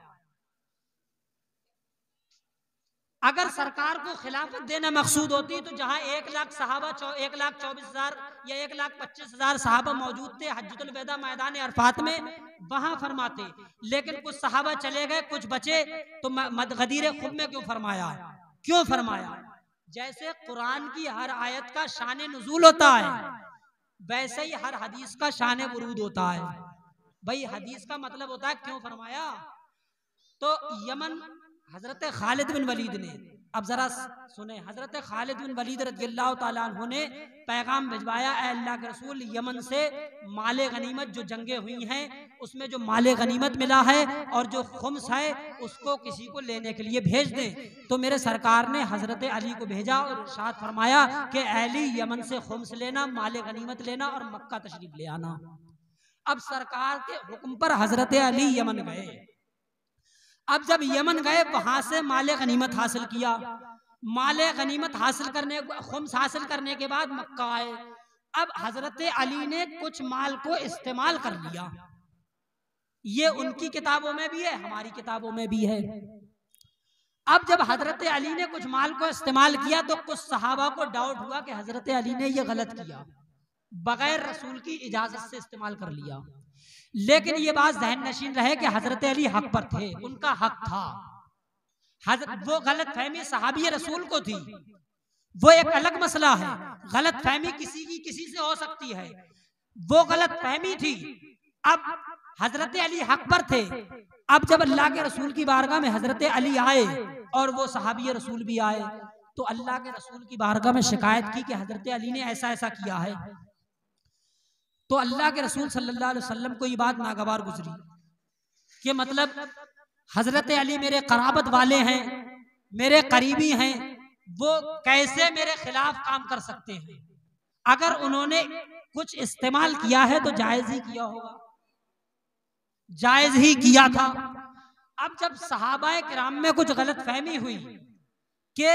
अगर सरकार को खिलाफत देना मकसूद होती तो जहां एक लाख सहाबा एक लाख चौबीस हजार या एक लाख पच्चीस हजार सहाबा मौजूद थे हज्जतुल वेदा मैदान अरफात में, वहां फरमाते। लेकिन कुछ सहाबा चले गए, कुछ बचे, तो गदीर खुब में क्यों फरमाया? क्यों फरमाया? जैसे कुरान की हर आयत का शान नुज़ूल होता है, वैसे ही हर हदीस का शान वरूद होता है। भाई हदीस का मतलब होता है क्यों फरमाया। तो यमन हजरत खालिद बिन वलीद ने, अब जरा सुने, हजरत खालिद बिन वलीद रज़ियल्लाहु ताला अन्हु ने पैगाम भिजवाया, ऐ अल्लाह के रसूल, यमन से माले गनीमत जो जंगे हुई हैं उसमें जो माले गनीमत मिला है और जो खुम्स है उसको किसी को लेने के लिए भेज दें। तो मेरे सरकार ने हजरत अली को भेजा और इरशाद फरमाया कि अली यमन से खुम्स लेना, माले गनीमत लेना और मक्का तशरीफ ले आना। अब सरकार के हुक्म पर हजरत अली यमन गए। अब जब यमन गए, वहां से माले गनीमत हासिल किया, माले गनीमत हासिल करने, खुम्स हासिल करने के बाद मक्का आए। अब हजरत अली ने कुछ माल को इस्तेमाल कर लिया। ये उनकी किताबों में भी है, हमारी किताबों में भी है। अब जब हजरत अली ने कुछ माल को इस्तेमाल किया तो कुछ सहाबा को डाउट हुआ कि हजरत अली ने यह गलत किया, बगैर रसूल की इजाजत से इस्तेमाल कर लिया। लेकिन ये बात जहन नशीन रहे कि हजरत अली हक पर थे, उनका हक था। हजरत वो गलत फहमी सहाबी रसूल को थी, वो एक अलग मसला है। गलत फहमी किसी की किसी से हो सकती है, वो गलत फहमी थी। अब हजरत अली हक पर थे। अब जब अल्लाह के रसूल की बारगाह में हजरत अली आए और वो सहाबी रसूल भी आए, तो अल्लाह के रसूल की बारगाह में शिकायत की कि हजरत अली ने ऐसा ऐसा किया है। तो अल्लाह के रसूल सल्लल्लाहु अलैहि वसल्लम को ये बात नागवार गुजरी कि मतलब हजरत अली मेरे कराबत वाले हैं, मेरे करीबी हैं, वो कैसे मेरे खिलाफ काम कर सकते हैं? अगर उन्होंने कुछ इस्तेमाल किया है तो जायज ही किया होगा, जायज ही किया था। अब जब सहाबाए किराम में कुछ गलत फहमी हुई कि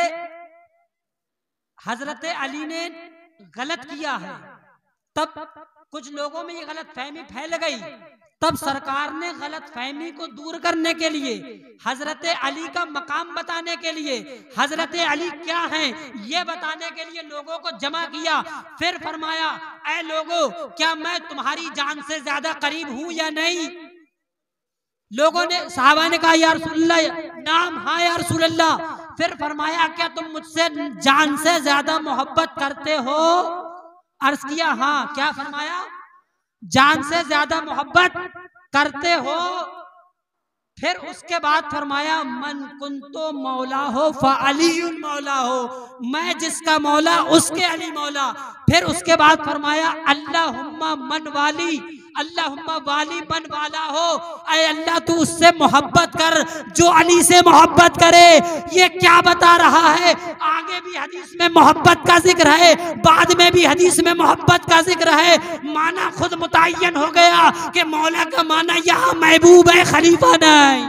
हजरत अली ने गलत किया है, तब कुछ लोगों में ये गलत फहमी फैल गई। तब सरकार ने गलत फहमी को दूर करने के लिए, हजरत अली का मकाम बताने के लिए, हजरत अली क्या हैं ये बताने के लिए लोगों को जमा किया। फिर फरमाया, ऐ लोगों, क्या मैं तुम्हारी जान से ज्यादा करीब हूं या नहीं? लोगों ने, सहाबा ने कहा या रसूलल्लाह, नाम, हाँ या रसूलल्लाह। फिर फरमाया, क्या तुम मुझसे जान से ज्यादा मोहब्बत करते हो? अर्ज किया हाँ। क्या फरमाया? जान से ज्यादा मोहब्बत करते हो। फिर उसके बाद फरमाया, मन कुंतो मौला हो फ़अलियुन मौला हो, मैं जिसका मौला उसके अली मौला। फिर उसके बाद फरमाया, अल्लाहुम्मा मन वाली, अल्लाहुम्मा वाली मन वाला हो, ऐ अल्लाह तू उससे मोहब्बत कर जो अली से मोहब्बत करे। ये क्या बता रहा है? आगे भी हदीस में मोहब्बत का जिक्र है, बाद में भी हदीस में मोहब्बत का जिक्र है। माना खुद मुतय्यन हो गया कि मौला का माना यहाँ महबूब है, खलीफा नहीं।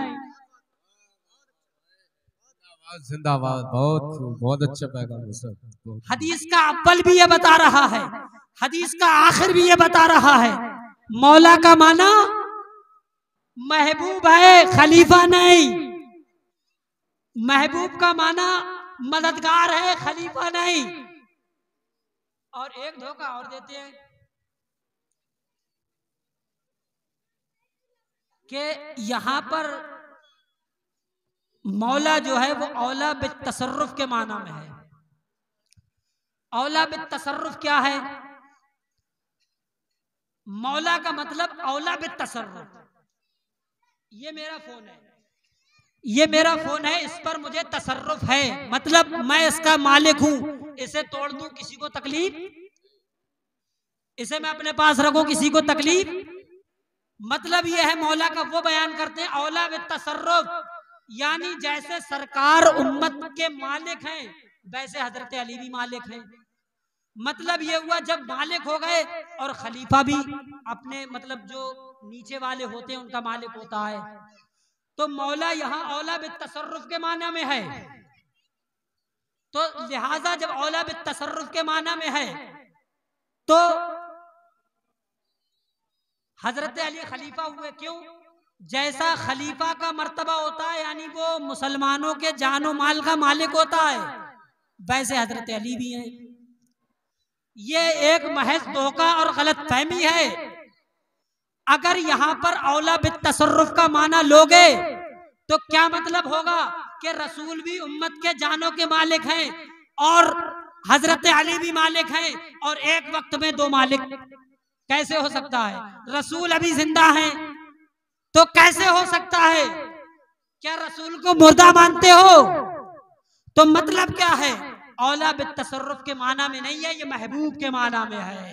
जिंदाबाद, बहुत बहुत अच्छा पैगाम। हदीस का अव्वल भी ये बता रहा है, हदीस का आखिर भी ये बता रहा है, मौला का माना महबूब है, खलीफा नहीं। महबूब का माना मददगार है, खलीफा नहीं। और एक धोखा और देते हैं कि यहां पर मौला जो है वो औला बित तसर्रुफ के माना में है। औला बित तसर्रुफ क्या है? मौला का मतलब औला बित तसर्रुफ। ये मेरा फोन है, ये मेरा फोन है, इस पर मुझे तसर्रुफ है, मतलब मैं इसका मालिक हूं। इसे तोड़ दूं किसी को तकलीफ, इसे मैं अपने पास रखूं किसी को तकलीफ, मतलब ये है मौला का। वो बयान करते हैं औला बित तसर्रुफ, यानी जैसे सरकार उम्मत के मालिक हैं वैसे हजरत अली भी मालिक हैं। मतलब ये हुआ जब मालिक हो गए और खलीफा भी अपने मतलब जो नीचे वाले होते हैं उनका मालिक होता है, तो मौला यहाँ औला बित तसर्रुफ के माना में है। तो लिहाजा जब औला बित तसर्रुफ के माना में है तो हजरत अली खलीफा हुए। क्यों? जैसा खलीफा का मर्तबा होता है, यानी वो मुसलमानों के जानो माल का मालिक होता है, वैसे हजरत अली भी हैं। ये एक महज धोखा और गलत फहमी है। अगर यहाँ पर औला बित तसर्रुफ का माना लोगे तो क्या मतलब होगा कि रसूल भी उम्मत के जानों के मालिक हैं और हजरत अली भी मालिक हैं, और एक वक्त में दो मालिक कैसे हो सकता है? रसूल अभी जिंदा हैं तो कैसे हो सकता है? क्या रसूल को मुर्दा मानते हो? तो मतलब क्या है? औला बित तसर्रुफ के माना में नहीं है, ये महबूब के माना में है।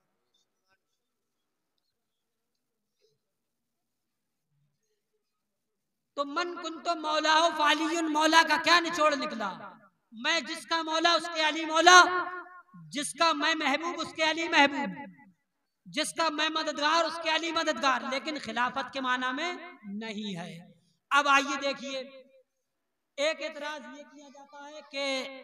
तो मन कुंतो मौला हो फ़अलियुन मौला का क्या निचोड़ निकला? मैं जिसका मौला उसके अली मौला, जिसका मैं महबूब उसके अली महबूब, जिसका मैं मददगार उसके अली मददगार, लेकिन खिलाफत के माना में नहीं है। अब आइए देखिए, एक एतराज ये किया जाता है कि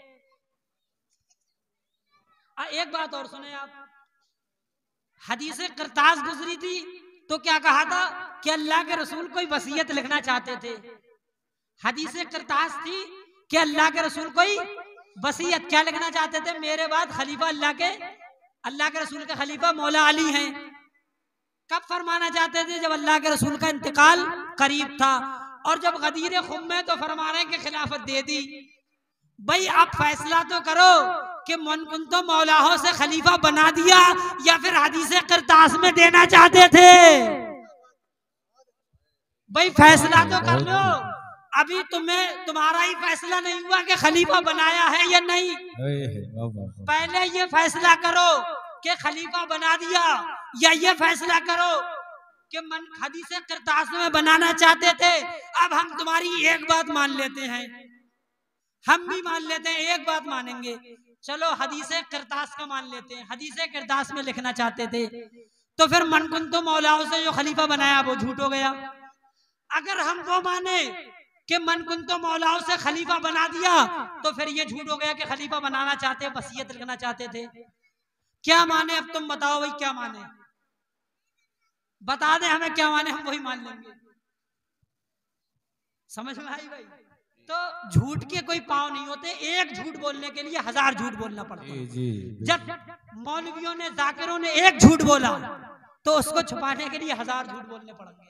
एक बात और सुने आप, हदीस किरतास गुजरी थी तो क्या कहा था कि अल्लाह के रसूल कोई वसीयत लिखना चाहते थे। हदीस किरतास थी कि अल्लाह के रसूल कोई वसीयत क्या लिखना चाहते थे? मेरे बाद खलीफा अल्लाह के अल्लाह के रसूल के खलीफा मौला अली हैं। कब फरमाना चाहते थे? जब अल्लाह के रसूल का इंतकाल करीब था, और जब गदीर खुम में तो फरमा रहे हैं कि खिलाफत दे दी। भाई आप फैसला तो करो कि मन कुन तो मौलाहों से खलीफा बना दिया या फिर हदीस किरतास में देना चाहते थे? भाई फैसला तो कर लो। अभी तुम्हें तुम्हारा ही फैसला नहीं हुआ कि खलीफा बनाया है या नहीं। पहले ये फैसला करो कि खलीफा बना दिया, या ये फैसला करो कि मन हदीस किरतास में बनाना चाहते थे। अब हम तुम्हारी एक बात मान लेते हैं, हम भी मान लेते हैं, एक बात मानेंगे। चलो हदीस किरतास का मान लेते हैं, हदीस किरतास में लिखना चाहते थे, तो फिर मन कुन तो मौलाओं से जो खलीफा बनाया वो झूठ हो गया। अगर हम वो माने कि मन कुन तो मौलाओं से खलीफा बना दिया, तो फिर ये झूठ हो गया कि खलीफा बनाना चाहते, वसीयत लिखना चाहते थे। क्या माने अब तुम बताओ भाई, क्या माने? बता दे हमें क्या माने, हम वही मान लेंगे। समझ में आई भाई? तो झूठ के कोई पाँव नहीं होते, एक झूठ बोलने के लिए हजार झूठ बोलना पड़ता है। जब मौलवियों ने, जाकिरों ने एक झूठ बोला तो उसको छुपाने के लिए हजार झूठ बोलने पड़ेंगे।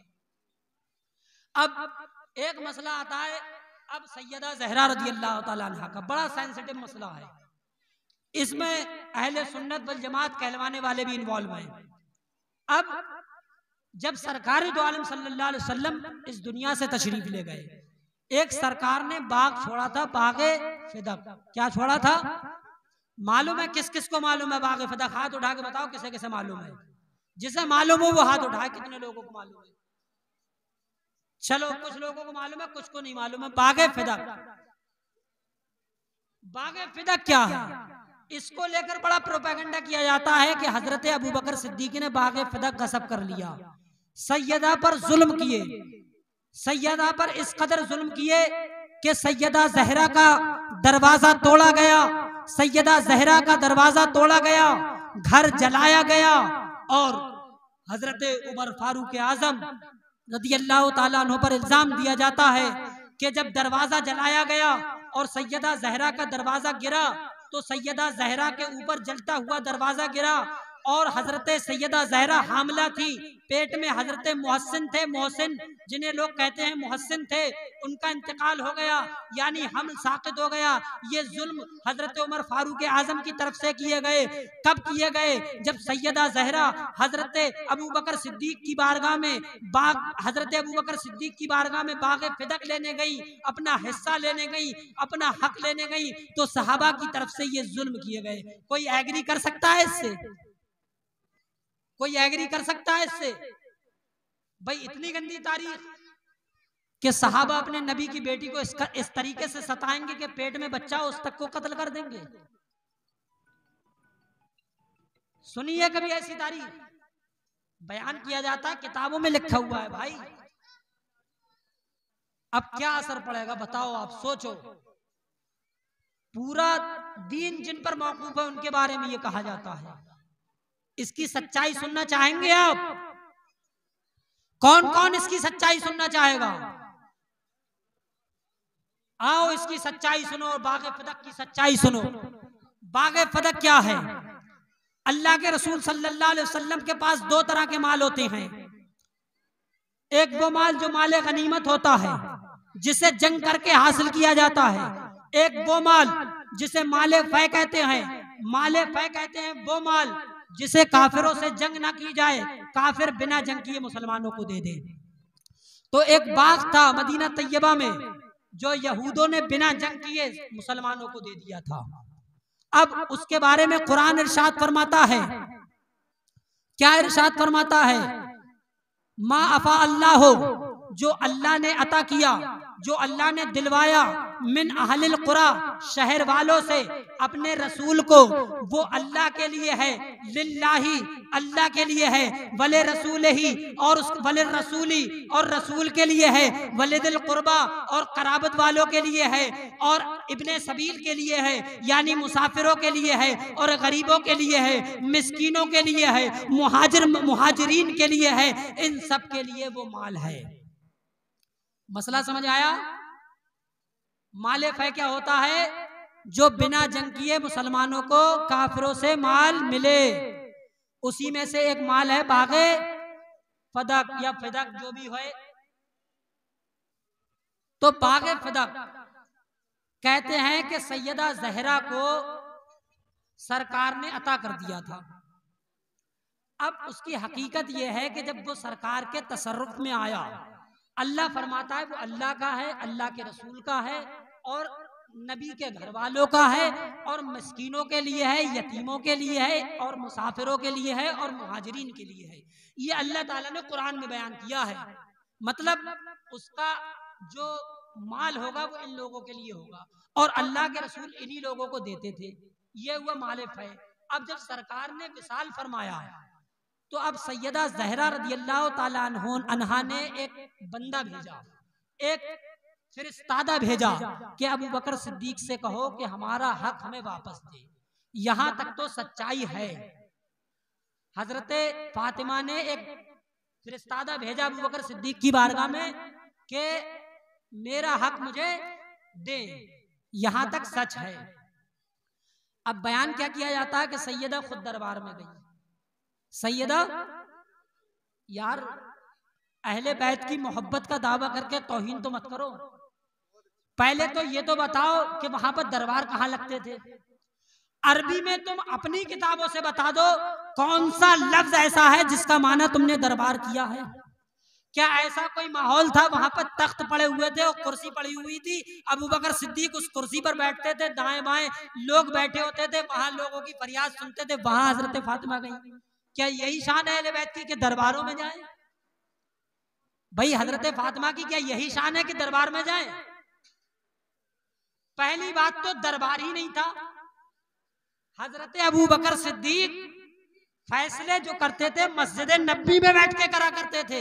अब एक मसला आता है, अब सैयदा ज़हरा रज़ी अल्लाह ताला अन्हा का बड़ा सेंसिटिव मसला है। इसमें अहले सुन्नत वल जमात कहलवाने वाले भी इन्वॉल्व हैं। अब जब सरकार दो आलम सल्लल्लाहु अलैहि वसल्लम इस दुनिया से तशरीफ ले गए, एक सरकार ने बाग छोड़ा था, बागे फिदक। क्या छोड़ा था मालूम है? किस किस को मालूम है बागे फिदक? हाथ उठा के बताओ किसे किसे मालूम है। जिसे मालूम हो वो हाथ उठाए। कितने लोगों को मालूम है? चलो कुछ लोगों को मालूम है, कुछ को नहीं मालूम है। बागे फिदक, बागे फिदक क्या है? इसको लेकर बड़ा प्रोपेगेंडा किया जाता है कि हजरत अबू बकर सिद्दीक ने बागे फिदक गसब कर लिया, सैयदा पर जुल्म किए, सैयदा पर इस कदर जुल्म किए कि सैयदा ज़हरा का दरवाजा तोड़ा गया, सैयदा ज़हरा का दरवाजा तोड़ा गया, घर जलाया गया। और हजरत उमर फारूक आजम रज़ियल्लाहु ताला अन्हु पर इल्जाम दिया जाता है कि जब दरवाजा जलाया गया और सैयदा ज़हरा का दरवाजा गिरा, तो सैयदा ज़हरा के ऊपर जलता हुआ दरवाजा गिरा और हजरत सैयदा ज़हरा हामला थी, पेट में हजरत मुहस्सिन थे, मोहसिन जिन्हें लोग कहते हैं मुहस्सिन थे, उनका इंतकाल हो गया, यानी हम साक़ित हो गया। ये जुल्म हजरत उमर फारूक आजम की तरफ से किए गए। कब किए गए? जब सैयदा ज़हरा हजरत अबू बकर सिद्दीक की बारगाह में बाग हजरत अबू बकर सिद्दीक की बारगाह में बाग फिदक लेने गई, अपना हिस्सा लेने गई, अपना हक लेने गई, तो सहाबा की तरफ से ये जुल्म किए गए। कोई एग्री कर सकता है इससे? कोई एग्री कर सकता है इससे? भाई इतनी गंदी तारीख कि सहाबा अपने नबी की बेटी को इसका इस तरीके से सताएंगे कि पेट में बच्चा उस तक को कत्ल कर देंगे। सुनिए कभी ऐसी तारीख बयान किया जाता है, किताबों में लिखा हुआ है भाई। अब क्या असर पड़ेगा बताओ, आप सोचो। पूरा दीन जिन पर मौकूफ है उनके बारे में ये कहा जाता है। इसकी सच्चाई सुनना चाहेंगे आप? कौन कौन इसकी सच्चाई सुनना चाहेगा? आओ इसकी सच्चाई सुनो, बागे फिदक की सच्चाई सुनो। बागे फिदक क्या है? अल्लाह के रसूल सल्लल्लाहु अलैहि वसल्लम के पास दो तरह के माल होते हैं। एक वो माल जो माले गनीमत होता है, जिसे जंग करके हासिल किया जाता है। एक वो माल जिसे माले फै कहते हैं। माले फै कहते हैं वो माल जिसे काफिरों से जंग ना की जाए, काफिर बिना जंग किए मुसलमानों को दे दे। तो एक बाग था मदीना तैयबा में जो यहूदों ने बिना जंग किए मुसलमानों को दे दिया था। अब उसके बारे में कुरान इरशाद फरमाता है, क्या इरशाद फरमाता है? मा अफा अल्लाह हो, जो अल्लाह ने अता किया, जो अल्लाह ने दिलवाया, मिन अहलिल कुरा, शहर वालों से अपने रसूल को, वो अल्लाह के लिए है, लिल्लाही, अल्लाह के लिए है, वले रसूल ही, और उस वले रसूली, और रसूल के लिए है, वलिदिल कुर्बा, और कराबत वालों के लिए है, और इब्ने सबील के लिए है, यानी मुसाफिरों के लिए है, और गरीबों के लिए है, मिस्कीनों के लिए है, मुहाजिर मुहाजिरीन के लिए है, इन सब के लिए वो माल है। मसला समझ आया? माले फै क्या होता है? जो बिना जंग किए मुसलमानों को काफिरों से माल मिले, उसी में से एक माल है बागे फदक या फिदक जो भी है। तो बागे फिदक कहते हैं कि सैयदा ज़हरा को सरकार ने अता कर दिया था। अब उसकी हकीकत यह है कि जब वो सरकार के तसर्रुफ में आया अल्लाह फरमाता है वो अल्लाह का है, अल्लाह के रसूल का है और नबी के घर वालों का है और मिस्कीनों के लिए है, यतीमों के लिए है और मुसाफिरों के लिए है और मुहाजिरीन के लिए है। ये अल्लाह ताला ने कुरान में बयान किया है। मतलब उसका जो माल होगा वो इन लोगों के लिए होगा और अल्लाह के रसूल इन्हीं लोगों को देते थे। ये हुआ मालिफ है। अब जब सरकार ने विसाल फरमाया तो अब सैयदा ज़हरा रदियल्लाहु ताला अन्हा ने एक बंदा भेजा, एक फिरिस्तादा भेजा कि अबू बकर सिद्दीक से कहो कि हमारा हक हमें वापस दे। यहां तक तो सच्चाई है। हजरते फातिमा ने एक फिरिस्तादा भेजा अबू बकर सिद्दीक की बारगाह में कि मेरा हक मुझे दे। यहां तक सच है। अब बयान क्या किया जाता है कि सैयदा खुद दरबार में गई। सैयदा, यार अहले बैत की मोहब्बत का दावा करके तौहीन तो मत करो। पहले तो ये तो बताओ कि वहां पर दरबार कहाँ लगते थे। अरबी में तुम अपनी किताबों से बता दो कौन सा लफ्ज ऐसा है जिसका माना तुमने दरबार किया है। क्या ऐसा कोई माहौल था वहां पर तख्त पड़े हुए थे और कुर्सी पड़ी हुई थी, अबू बकर सिद्दीक उस कुर्सी पर बैठते थे, दाएं बाएं लोग बैठे होते थे, वहां लोगों की फरियाद सुनते थे, वहां हजरत फातिमा गई। क्या यही शान है अहले बैत की कि दरबारों में जाए? भाई हजरत फातिमा की क्या यही शान है कि दरबार में जाए? पहली बात तो दरबार ही नहीं था। हजरत अबू बकर सिद्दीक फैसले जो करते थे मस्जिद नबी में बैठ के करा करते थे।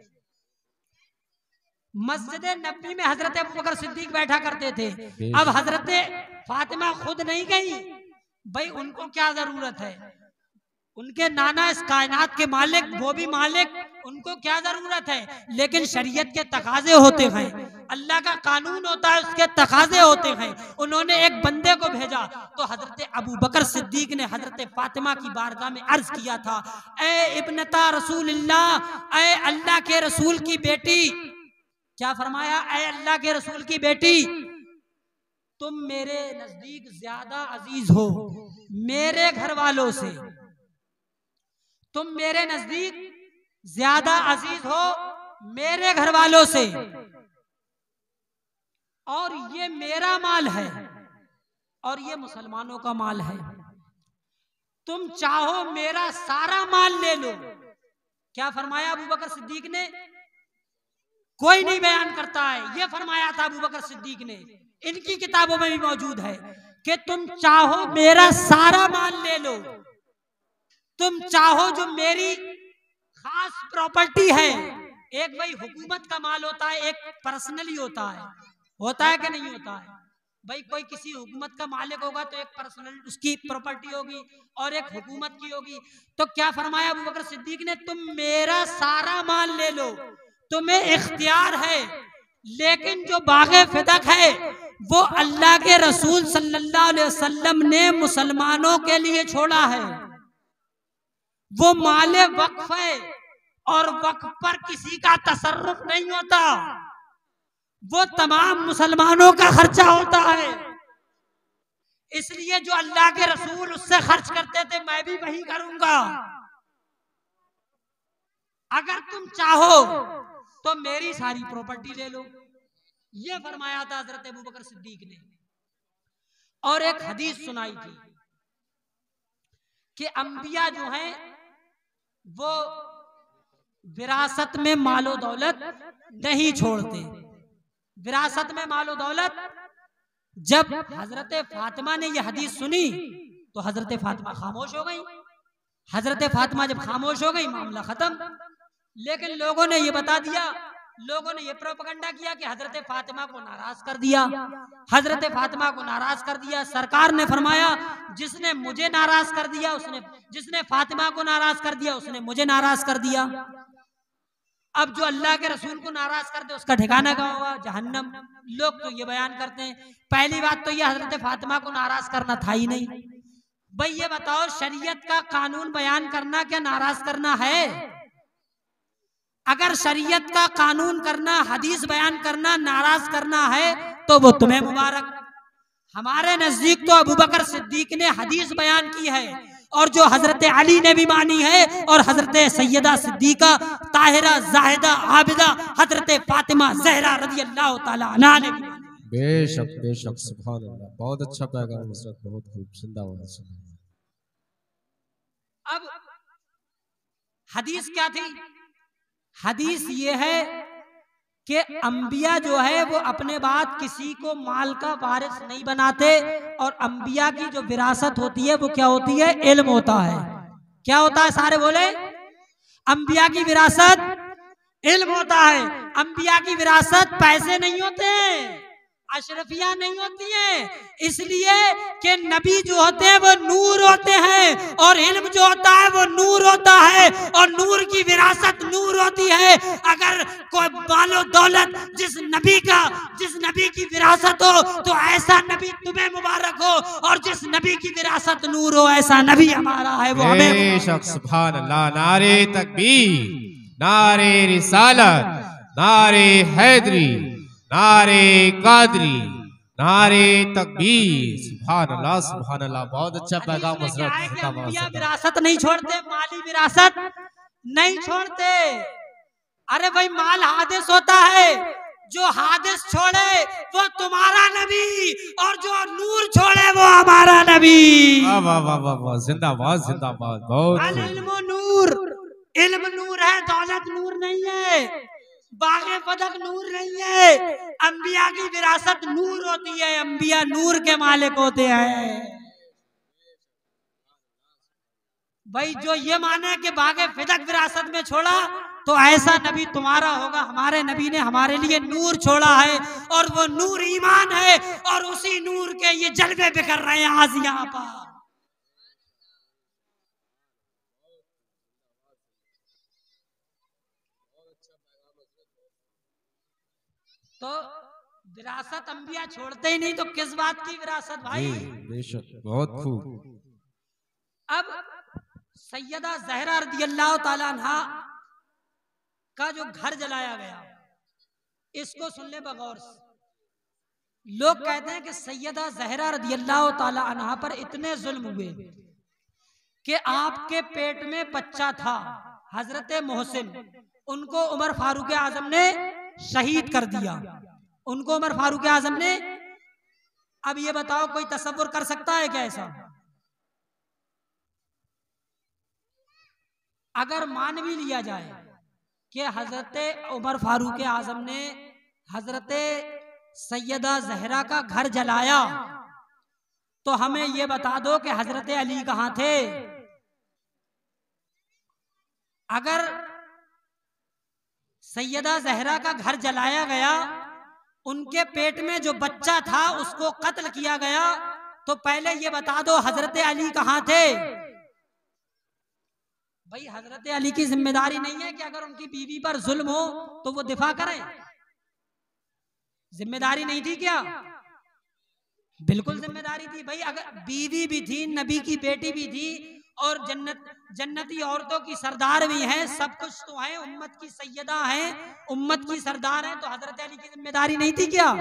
मस्जिद नबी में हजरत अबू बकर सिद्दीक बैठा करते थे। अब हजरत फातिमा खुद नहीं गई, भाई उनको क्या जरूरत है? उनके नाना इस कायनात के मालिक, वो भी मालिक, उनको क्या जरूरत है? लेकिन शरीयत के तकाजे होते हैं, अल्लाह का कानून होता है, उसके तकाजे होते हैं। उन्होंने एक बंदे को भेजा तो हजरत अबू बकर सिद्दीक ने हजरत फातिमा की बारगाह में अर्ज किया था, ए इब्नता रसूलिल्लाह, ए अल्लाह के रसूल की बेटी। क्या फरमाया? ए अल्लाह के रसूल की बेटी, तुम मेरे नजदीक ज्यादा अजीज हो मेरे घर वालों से, तुम मेरे नजदीक ज्यादा अजीज हो मेरे घर वालों से, और ये मेरा माल है और ये मुसलमानों का माल है। तुम चाहो मेरा सारा माल ले लो। क्या फरमाया अबू बकर सिद्दीक ने? कोई नहीं बयान करता है, ये फरमाया था अबू बकर सिद्दीक ने, इनकी किताबों में भी मौजूद है कि तुम चाहो मेरा सारा माल ले लो, तुम चाहो जो मेरी खास प्रॉपर्टी है। एक भाई हुकूमत का माल होता है, एक पर्सनली होता है, होता है कि नहीं होता है? भाई कोई किसी हुकूमत का मालिक होगा तो एक पर्सनल उसकी प्रॉपर्टी होगी और एक हुकूमत की होगी। तो क्या फरमाया अबू बकर सिद्दीक ने? तुम मेरा सारा माल ले लो, तुम्हें इख्तियार है, लेकिन जो बागे फिदक है वो अल्लाह के रसूल सल्लल्लाहु अलैहि वसल्लम ने मुसलमानों के लिए छोड़ा है। वो माले वक्फ है और वक्फ पर किसी का तसर्रुफ नहीं होता, वो तमाम मुसलमानों का खर्चा होता है। इसलिए जो अल्लाह के रसूल उससे खर्च करते थे मैं भी वही करूंगा। अगर तुम चाहो तो मेरी सारी प्रॉपर्टी ले लो, ये फरमाया था हजरत अबू बकर सिद्दीक ने। और एक हदीस सुनाई थी कि अंबिया जो हैं वो विरासत में मालो दौलत नहीं छोड़ते। विरासत में मालो दौलत, जब हजरत फातिमा ने यह हदीस सुनी तो हजरत फातिमा खामोश हो गई। हजरत फातिमा जब खामोश हो गई मामला खत्म। लेकिन लोगों ने ये बता दिया, लोगों ने ये प्रोपगंडा किया कि हजरत फातिमा को नाराज कर दिया, हजरत फातिमा को नाराज कर दिया। सरकार ने फरमाया जिसने मुझे नाराज कर दिया उसने, जिसने फातिमा को नाराज कर दिया उसने मुझे नाराज कर दिया। अब जो अल्लाह के रसूल को नाराज कर दे उसका ठिकाना कहाँ होगा? जहन्नम। लोग तो ये बयान करते हैं। पहली बात तो ये हजरत फातिमा को नाराज करना था ही नहीं। भाई ये बताओ शरीयत का कानून बयान करना क्या नाराज करना है? अगर शरीयत का कानून करना, हदीस बयान करना नाराज करना है तो वो तुम्हें मुबारक। हमारे नजदीक तो अबू बकर सिद्दीक ने हदीस बयान की है और जो हजरत अली ने भी मानी है, और हजरत सैयदा सिद्दीका ताहिरा जाहिदा आबिदा हजरत फातिमा ज़हरा रज़ी अल्लाह ताला अन्हा ने भी। बेशक बेशक सुभान अल्लाह, बहुत अच्छा पैगाम हजरत, बहुत खूब, जिंदाबाद। अब हदीस क्या थी? हदीस ये है कि अंबिया जो है वो अपने बाद किसी को माल का वारिस नहीं बनाते, और अंबिया की जो विरासत होती है वो क्या होती है? इल्म होता है। क्या होता है? सारे बोले। अंबिया की विरासत इल्म होता है। अंबिया की विरासत पैसे नहीं होते हैं, अशरफिया नहीं होती है, इसलिए कि नबी जो होते हैं वो नूर होते हैं, और इल्म जो होता है वो नूर होता है, और नूर की विरासत नूर होती है। अगर कोई मालो दौलत जिस नबी का, जिस नबी की विरासत हो, तो ऐसा नबी तुम्हें मुबारक हो, और जिस नबी की विरासत नूर हो, ऐसा नबी हमारा है, वो हमें। बेशक सुभान अल्लाह। नारे तकबीर, नारे रिसालत, नारे हैदरी, नारे कादरी, नारे तकबीर, सुभान अल्लाह सुभान अल्लाह। बहुत अच्छा पैगाम हजरत। विरासत नहीं छोड़ते, माली विरासत नहीं छोड़ते। अरे भाई माल हादिस होता है, जो हादिस छोड़े वो तुम्हारा नबी, और जो नूर छोड़े वो हमारा नबी। वाह वाह वाह वाह वाह, जिंदाबाद जिंदाबाद। बहुत इल्म नूर, इल्म नूर है, दौलत नूर नहीं है, बागे पदक नूर नहीं है। अंबिया की विरासत नूर होती है, अंबिया नूर के मालिक होते हैं। भाई जो ये माने कि बागे फिदक विरासत में छोड़ा, तो ऐसा नबी तुम्हारा होगा। हमारे नबी ने हमारे लिए नूर छोड़ा है, और वो नूर ईमान है, और उसी नूर के ये जलवे बिखर रहे हैं आज यहाँ पर। तो विरासत अंबिया छोड़ते ही नहीं, तो किस बात की विरासत भाई? बेशक, बहुत खूब। अब सैयदा ज़हरा रज़ी अल्लाह ताला अन्हा का जो घर जलाया गया, इसको सुन ले बगौर से। लोग कहते हैं कि सैयदा ज़हरा रज़ी अल्लाह ताला अन्हा पर इतने जुल्म हुए कि आपके पेट में बच्चा था, हजरत मोहसिन, उनको उमर फारूक आजम ने शहीद कर दिया। उनको उमर फारूक आजम ने, अब ये बताओ कोई तसव्वुर कर सकता है क्या ऐसा? अगर मान भी लिया जाए कि हजरत उमर फारूक आजम ने हजरत सैयदा ज़हरा का घर जलाया, तो हमें ये बता दो कि हजरत अली कहाँ थे? अगर सैयदा ज़हरा का घर जलाया गया, उनके पेट में जो बच्चा था उसको कत्ल किया गया, तो पहले ये बता दो हजरत अली कहाँ थे? भाई हजरत अली की जिम्मेदारी नहीं है कि अगर उनकी बीवी पर जुल्म हो तो वो दिफा करें? जिम्मेदारी नहीं थी क्या? बिल्कुल जिम्मेदारी थी भाई। अगर बीवी भी थी, नबी की बेटी भी थी, और जन्नत जन्नती औरतों की सरदार भी हैं, सब कुछ तो है, उम्मत की सैयदा हैं, उम्मत की सरदार हैं, तो हजरत अली की जिम्मेदारी नहीं थी क्या?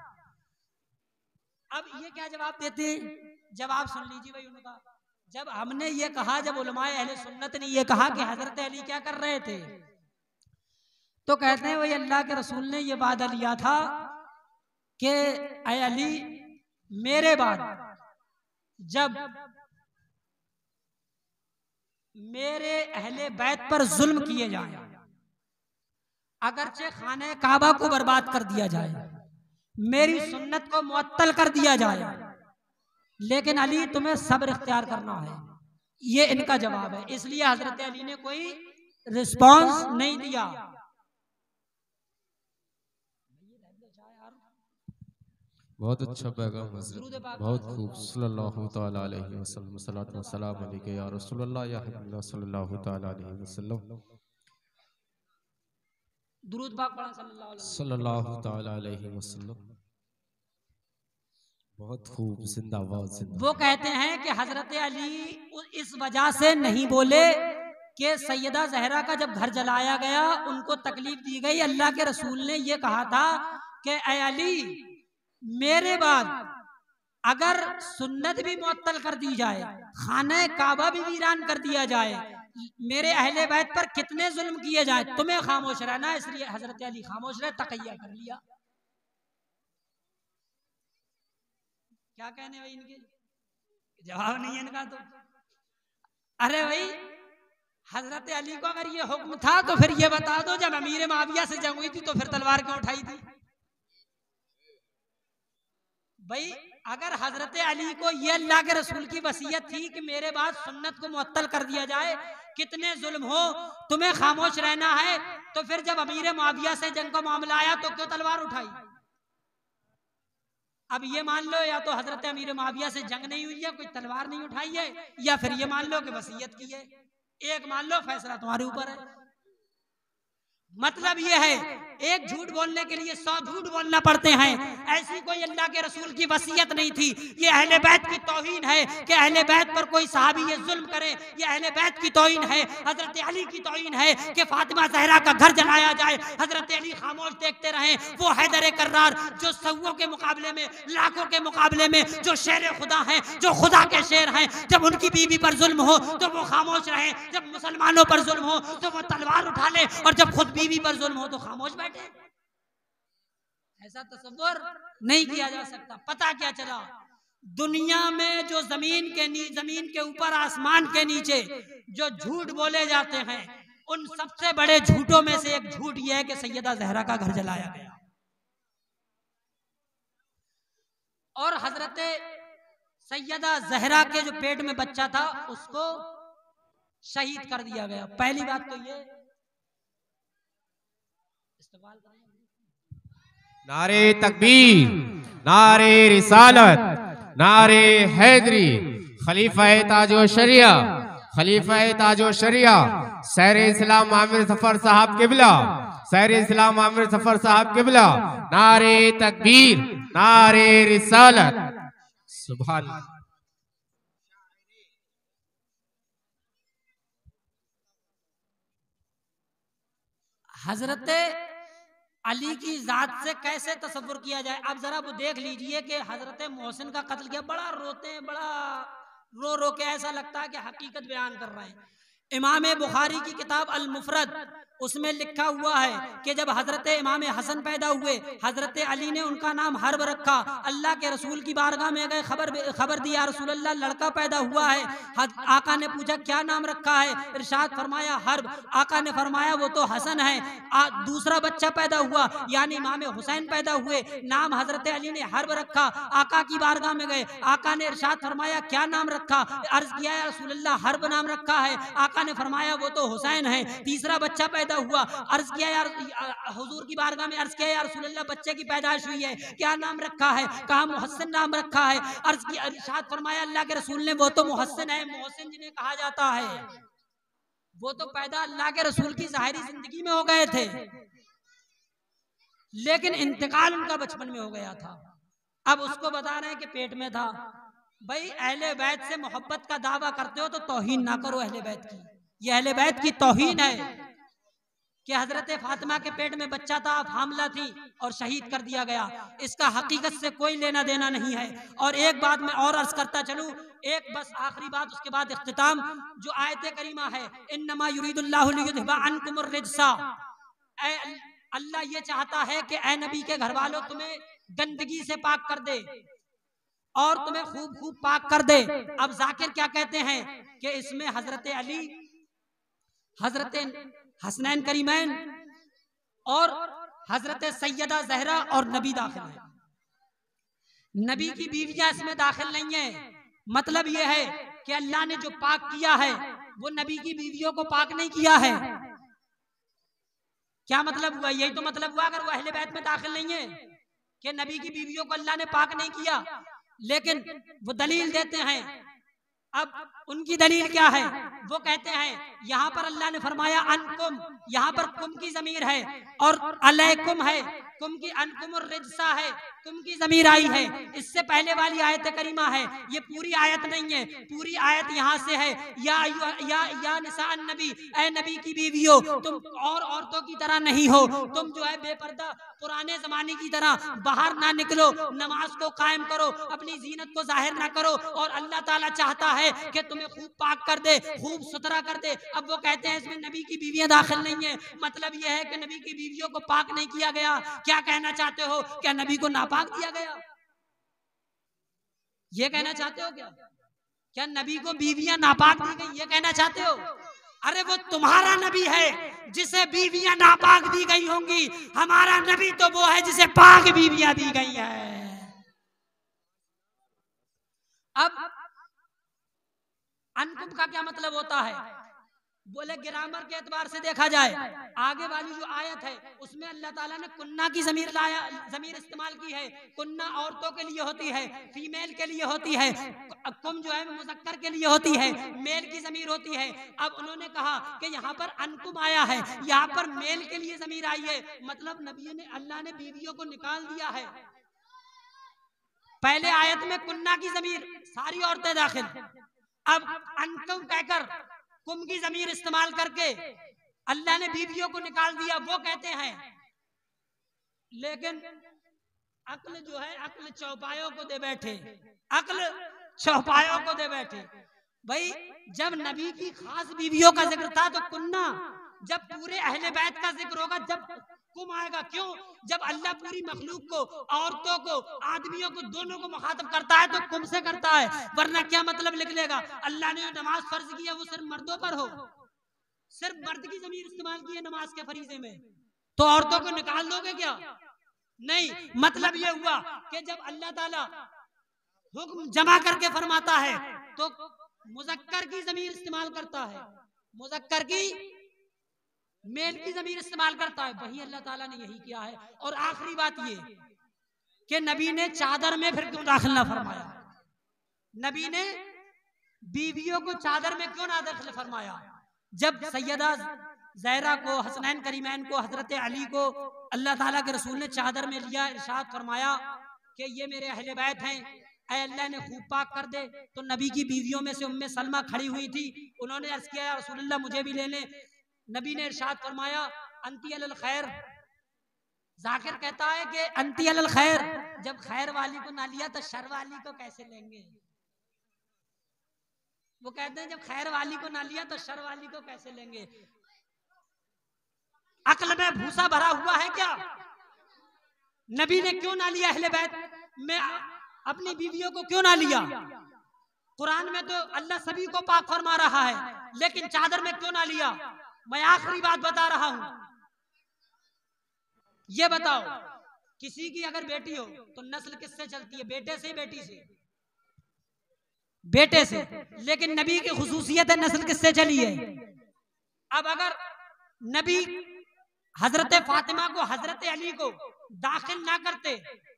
अब ये क्या जवाब देते हैं? जवाब सुन लीजिए भाई उनका। जब हमने ये कहा, जब उलमाए अहले सुन्नत ने ये कहा कि हजरत अली क्या कर रहे थे, तो कहते हैं वही अल्लाह के रसूल ने ये वादा लिया था कि ऐ अली, मेरे बाद जब मेरे अहले बैत पर जुल्म किए जाए, अगरचे खाने काबा को बर्बाद कर दिया जाए, मेरी सुन्नत को मुअत्तल कर दिया जाए, लेकिन अली तुम्हें सब्र इख्तियार करना है। ये इनका जवाब है। इसलिए हजरत अली ने कोई रिस्पांस नहीं दिया। बहुत अच्छा पैगाम हज़रत, बहुत खूब। सल्लल्लाहु तआला अलैहि वसल्लम, सल्लल्लाहु सलाम अलैका या रसूलल्लाह या हबीबल्लाह सल्लल्लाहु तआला अलैहि वसल्लम। दुरूद पाक पढ़ा सल्लल्लाहु तआला अलैहि वसल्लम। बहुत खूब, जिंदाबाद जिंदाबाद। वो कहते हैं कि हजरत अली इस वजह से नहीं बोले कि सैयदा ज़हरा का जब घर जलाया गया उनको तकलीफ दी गई। अल्लाह के रसूल ने ये कहा था कि ऐ अली, मेरे बाद अगर सुन्नत भी मुअत्तल कर दी जाए, खाने काबा भी वीरान कर दिया जाए, मेरे अहले बैत पर कितने जुल्म किए जाए, तुम्हें खामोश रहना, इसलिए हजरत अली खामोश रहे, तकैया कर लिया। क्या कहने भाई, इनके जवाब नहीं है इनका तो। अरे भाई हजरत अली को अगर ये हुक्म था तो फिर ये बता दो, जब अमीर मुआविया से जंग हुई थी तो फिर तलवार क्यों उठाई थी? भाई अगर हजरत अली को ये अल्लाह के रसूल की वसीयत थी कि मेरे बाद सुन्नत को मुअत्तल कर दिया जाए, कितने जुल्म हो तुम्हें खामोश रहना है, तो फिर जब अमीर मुआविया से जंग का मामला आया तो क्यों तलवार उठाई? अब ये मान लो या तो हजरत अमीर मुआविया से जंग नहीं हुई है, कोई तलवार नहीं उठाई है, या फिर ये मान लो कि वसीयत की है। एक मान लो, फैसला तुम्हारे ऊपर है। मतलब ये है, एक झूठ बोलने के लिए सौ झूठ बोलना पड़ते हैं। ऐसी कोई अल्लाह के रसूल की वसीयत नहीं थी। ये अहले बैत की तौहीन है कि अहले बैत पर कोई सहाबी ये जुल्म करे। ये अहले बैत की तौहीन है, हजरत अली की तौहीन है कि फातिमा ज़हरा का घर जलाया जाए, हजरत अली खामोश देखते रहे। वो हैदर कर्रार जो सौओं के मुकाबले में, लाखों के मुकाबले में जो शेर खुदा हैं, जो खुदा के शेर हैं, जब उनकी बीवी पर जुल्म हो तो वो खामोश रहे, जब मुसलमानों पर जुल्म हो तो वो तलवार उठा ले, और जब खुद बीवी पर जुल्म हो तो खामोश बैठे। ऐसा तसव्वुर नहीं किया जा सकता। पता क्या चला, दुनिया में जो जमीन के नी जमीन के ऊपर, आसमान के नीचे जो झूठ बोले जाते हैं, उन सबसे बड़े झूठों में से एक झूठ यह है कि सैयदा ज़हरा का घर जलाया गया और हजरत सैयदा ज़हरा के जो पेट में बच्चा था उसको शहीद कर दिया गया। पहली बात तो ये नारे तकबीर, नारे रिसालत, नारे हैदरी, खलीफा ताजो शरिया, खलीफा ताजो शरिया, सैर इस्लाम आमिर सफर साहब किबला, सैर इस्लाम आमिर सफर साहब किबला, नारे तकबीर, नारे रिसालत। सुभान हजरत अली की जात से कैसे तसव्वुर किया जाए। अब जरा वो देख लीजिए कि हजरत मोहसिन का कत्ल किया, बड़ा रोते हैं, बड़ा रो रो के ऐसा लगता है कि हकीकत बयान कर रहे हैं। इमाम बुखारी की किताब अल मुफरद, उसमें लिखा हुआ है कि जब हजरत इमाम हसन पैदा हुए, हजरत अली ने उनका नाम हर्ब रखा। अल्लाह के रसूल की बारगाह में गए, खबर खबर दिया रसूल अल्लाह लड़का पैदा हुआ है। आका ने पूछा क्या नाम रखा है, इरशाद फरमाया हर्ब। आका ने फरमाया वो तो हसन है। दूसरा बच्चा पैदा हुआ यानी इमाम हुसैन पैदा हुए, नाम हजरत अली ने हर्ब रखा। आका की बारगाह में गए, आका ने इरशाद फरमाया क्या नाम रखा, अर्ज किया रसूल अल्लाह हर्ब नाम रखा है। आका ने फरमाया वो तो हुसैन है। तीसरा बच्चा पैदा हुआ, अर्ज किया यार हुजूर की बारगाह में, अर्ज किया यार रसूल अल्लाह बच्चे की पैदाइश हुई है, क्या नाम रखा है, कहा मुहस्सिन नाम रखा है। अर्ज किया, इरशाद फरमाया अल्लाह के रसूल ने वो तो मुहस्सिन है, मोहसिन जिन्हें कहा जाता है, वो तो पैदा अल्लाह के रसूल की ज़ाहिरी जिंदगी में हो गए थे, लेकिन इंतकाल उनका बचपन में हो गया था। अब उसको बता रहे हैं कि पेट में था। भाई अहले बैत से मोहब्बत का दावा करते हो तो तौहीन ना करो अहले बैत की। ये अहले बैत की तौहीन है कि हजरत फातिमा के पेट में बच्चा था, हामला थी और शहीद कर दिया गया। इसका हकीकत से कोई लेना देना नहीं है। और एक बात मैं और अर्ज करता चलूं, एक बस आखिरी बात, उसके बाद इख्तिताम। जो आयत करीमा है इन्नमा युरीदुल्लाहु लियुज़हिबा अन्कुमुर रिज्सा, अल्लाह ये चाहता है कि ए नबी के घर वालों तुम्हें गंदगी से पाक कर दे और तुम्हें खूब खूब पाक कर दे। अब जाकिर क्या कहते हैं कि इसमें हजरत अली, हजरत हसनैन करीमैन और हजरत सैयदा ज़हरा और नबी दाखिल है। नबी की बीवियां इसमें दाखिल नहीं है। मतलब यह है कि अल्लाह ने जो पाक किया है वो नबी की बीवियों को पाक नहीं किया है। क्या मतलब हुआ? यही तो मतलब हुआ अगर वो अहले बैत में दाखिल नहीं है कि नबी की बीवियों को अल्लाह ने पाक नहीं किया। लेकिन वो दलील देते हैं अब उनकी दलील क्या है? वो कहते हैं यहाँ पर अल्लाह ने फरमाया अनकुम, यहाँ पर कुम की जमीर है और अलैकुम है, कुम की अनकुम और रिजसा है, कुम की जमीर आई है। इससे पहले वाली आयत करीमा है, ये पूरी आयत नहीं है। पूरी आयत यहाँ से है, या या या निसा नबी, ए नबी की बीवियों, तुम और औरतों की तरह नहीं हो, तुम जो है बेपर्दा पुराने जमाने की तरह बाहर ना निकलो, नमाज को कायम करो, अपनी जीनत को जाहिर ना करो। और अल्लाह ताला चाहता है कि तुम्हें खूब पाक कर दे, खूब सुथरा कर दे। अब वो कहते हैं इसमें नबी की बीवियां दाखिल नहीं है, मतलब यह है कि नबी की बीवियों को पाक नहीं किया गया। क्या कहना चाहते हो? क्या नबी को नापाक दिया गया? ये कहना चाहते हो क्या? क्या नबी को बीवियां नापाक दी गई, ये कहना चाहते हो? अरे वो तुम्हारा नबी है जिसे बीवियां नापाक दी गई होंगी, हमारा नबी तो वो है जिसे पाक बीवियां दी गई है। अब अनकुम का क्या मतलब होता है? बोले ग्रामर के एतबार से देखा जाए, आगे वाली जो आयत है उसमें अल्लाह ताला ने कुन्ना की जमीर लाया, जमीर इस्तेमाल की है। कुन्ना औरतों के लिए होती है, फीमेल के लिए होती है, कुम जो है मुज़क्कर के लिए होती है, मेल की जमीर होती है। अब उन्होंने कहा कि यहाँ पर अनकुम आया है, यहाँ पर मेल के लिए जमीर आई है, मतलब नबी ने अल्लाह ने बीवियों को निकाल दिया है। पहले आयत में कुन्ना की जमीर सारी औरतें दाखिल, अब अनकुम कहकर कुम की जमीर इस्तेमाल करके अल्लाह ने बीवियों को निकाल दिया। वो कहते हैं लेकिन अक्ल जो है, अक्ल चौपायों को दे बैठे, अक्ल चौपायों को दे बैठे। भाई जब नबी की खास बीवियों का जिक्र था तो कुन्ना, जब पूरे अहले बैत का जिक्र होगा जब कुम आएगा। क्यों? जब अल्लाह पूरी मखलूक को, औरतों को, आदमियों को, दोनों को मुखातब करता है तो कुम से करता है, वरना क्या मतलब निकलेगा? अल्लाह ने नमाज फर्ज किया वो सिर्फ मर्दों पर हो, सिर्फ मर्द की जमीर इस्तेमाल की है नमाज के फरीजे में, तो औरतों को निकाल दोगे क्या? नहीं, मतलब ये हुआ कि जब अल्लाह ताला हुक्म जमा करके फरमाता है तो मुज़क्कर की जमीर इस्तेमाल करता है, मुज़क्कर की मेल की जमीर इस्तेमाल करता है। वही अल्लाह ताला ने यही किया है। और आखिरी बात ये कि नबी ने चादर में फिर क्यों दाखिल ना फरमाया? नबी ने बीवियों को चादर में क्यों ना दाखिल फरमाया? जब सैयदा ज़हरा को, हसनैन करीमैन को, हजरत अली को अल्लाह ताला के रसूल ने चादर में लिया, इरशाद फरमाया कि ये मेरे अहले बैत हैं, ऐ अल्लाह ने खूब पाक कर दे। तो नबी की बीवियों में से उम्मे सलमा खड़ी हुई थी, उन्होंने अर्ज किया या रसूलल्लाह मुझे भी ले लें। नबी ने इरशाद फरमाया अंती अलल खैर। जाकिर कहता है कि अंती अलल खैर, जब खैर वाली को ना लिया तो शर वाली को कैसे लेंगे? वो कहते हैं जब खैर वाली को ना लिया तो शर वाली को कैसे लेंगे? अक्ल में भूसा भरा हुआ है क्या? नबी ने क्यों ना लिया अहले बैत में अपनी बीवियों को क्यों ना लिया? कुरान में तो अल्लाह सभी को पाक फरमा रहा है, लेकिन चादर में क्यों ना लिया? मैं आखिरी बात बता रहा हूं, ये बताओ किसी की अगर बेटी हो तो नस्ल किससे चलती है? बेटे से, बेटी से, बेटे से। लेकिन नबी की खुसूसियत है, नस्ल किससे चली है? अब अगर नबी हजरत फातिमा को, हजरत अली को दाखिल ना करते,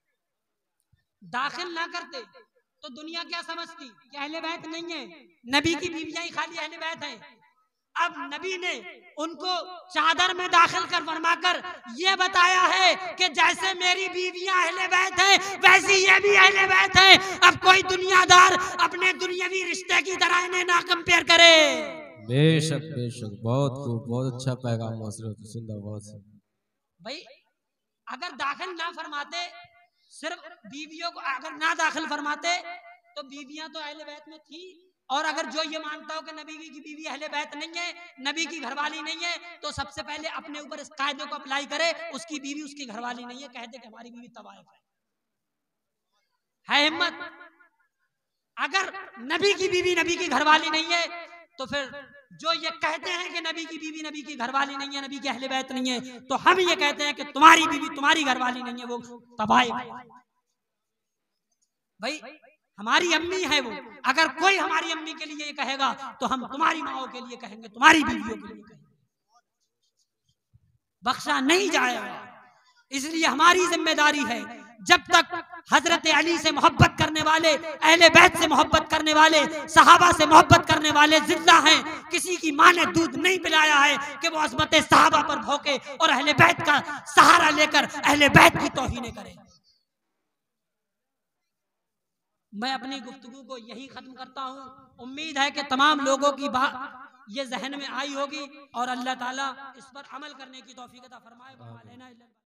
दाखिल ना करते तो दुनिया क्या समझती कि अहले बैत नहीं है, नबी की बीवियां ही खाली अहले बैत हैं। अब नबी ने उनको चादर में दाखिल कर फरमाकर ये बताया है कि जैसे मेरी बीवियां अहले बैत हैं वैसी ये भी अहले बैत हैं। अब कोई दुनियादार अपने दुनियावी रिश्ते की तरह इन्हें ना कंपेयर करे। बेशक बेशक, बहुत खूब, बहुत अच्छा पैगाम जिंदाबाद। भाई अगर दाखिल ना फरमाते, सिर्फ बीवियों को अगर ना दाखिल फरमाते तो बीवियां तो अहले बैत में थी। और अगर जो ये मानता हो कि नबी की बीवी अहले बैत नहीं है, नबी की घरवाली नहीं है, तो सबसे पहले अपने ऊपर इस कायदे को अप्लाई करे, उसकी बीवी उसकी घरवाली नहीं है, कहते कि हमारी बीवी तवाइफ है। है हिम्मत? अगर नबी की बीवी नबी की घरवाली नहीं है तो फिर जो ये कहते हैं कि नबी की बीवी नबी की घरवाली नहीं है, नबी की अहले बैत नहीं है, तो हम ये कहते हैं कि तुम्हारी बीवी तुम्हारी घरवाली नहीं है, वो तवाइफ है। भाई हमारी अम्मी है वो, अगर कोई हमारी अम्मी के लिए कहेगा तो हम तुम्हारी माओ के लिए कहेंगे, तुम्हारी बीवियों के लिए कहेंगे, बख्शा नहीं जाएगा। इसलिए हमारी जिम्मेदारी है जब तक हजरत अली से मोहब्बत करने वाले, अहले बैत से मोहब्बत करने वाले, सहाबा से मोहब्बत करने वाले जिंदा हैं, किसी की माँ ने दूध नहीं पिलाया है कि वो अज़मत सहाबा पर भौंके और अहले बैत का सहारा लेकर अहले बैत की तौहीन करे। मैं अपनी गुफ्तगू को यही खत्म करता हूँ। उम्मीद है कि तमाम लोगों की बात ये जहन में आई होगी और अल्लाह ताला इस पर अमल करने की तौफीक अता फरमाए।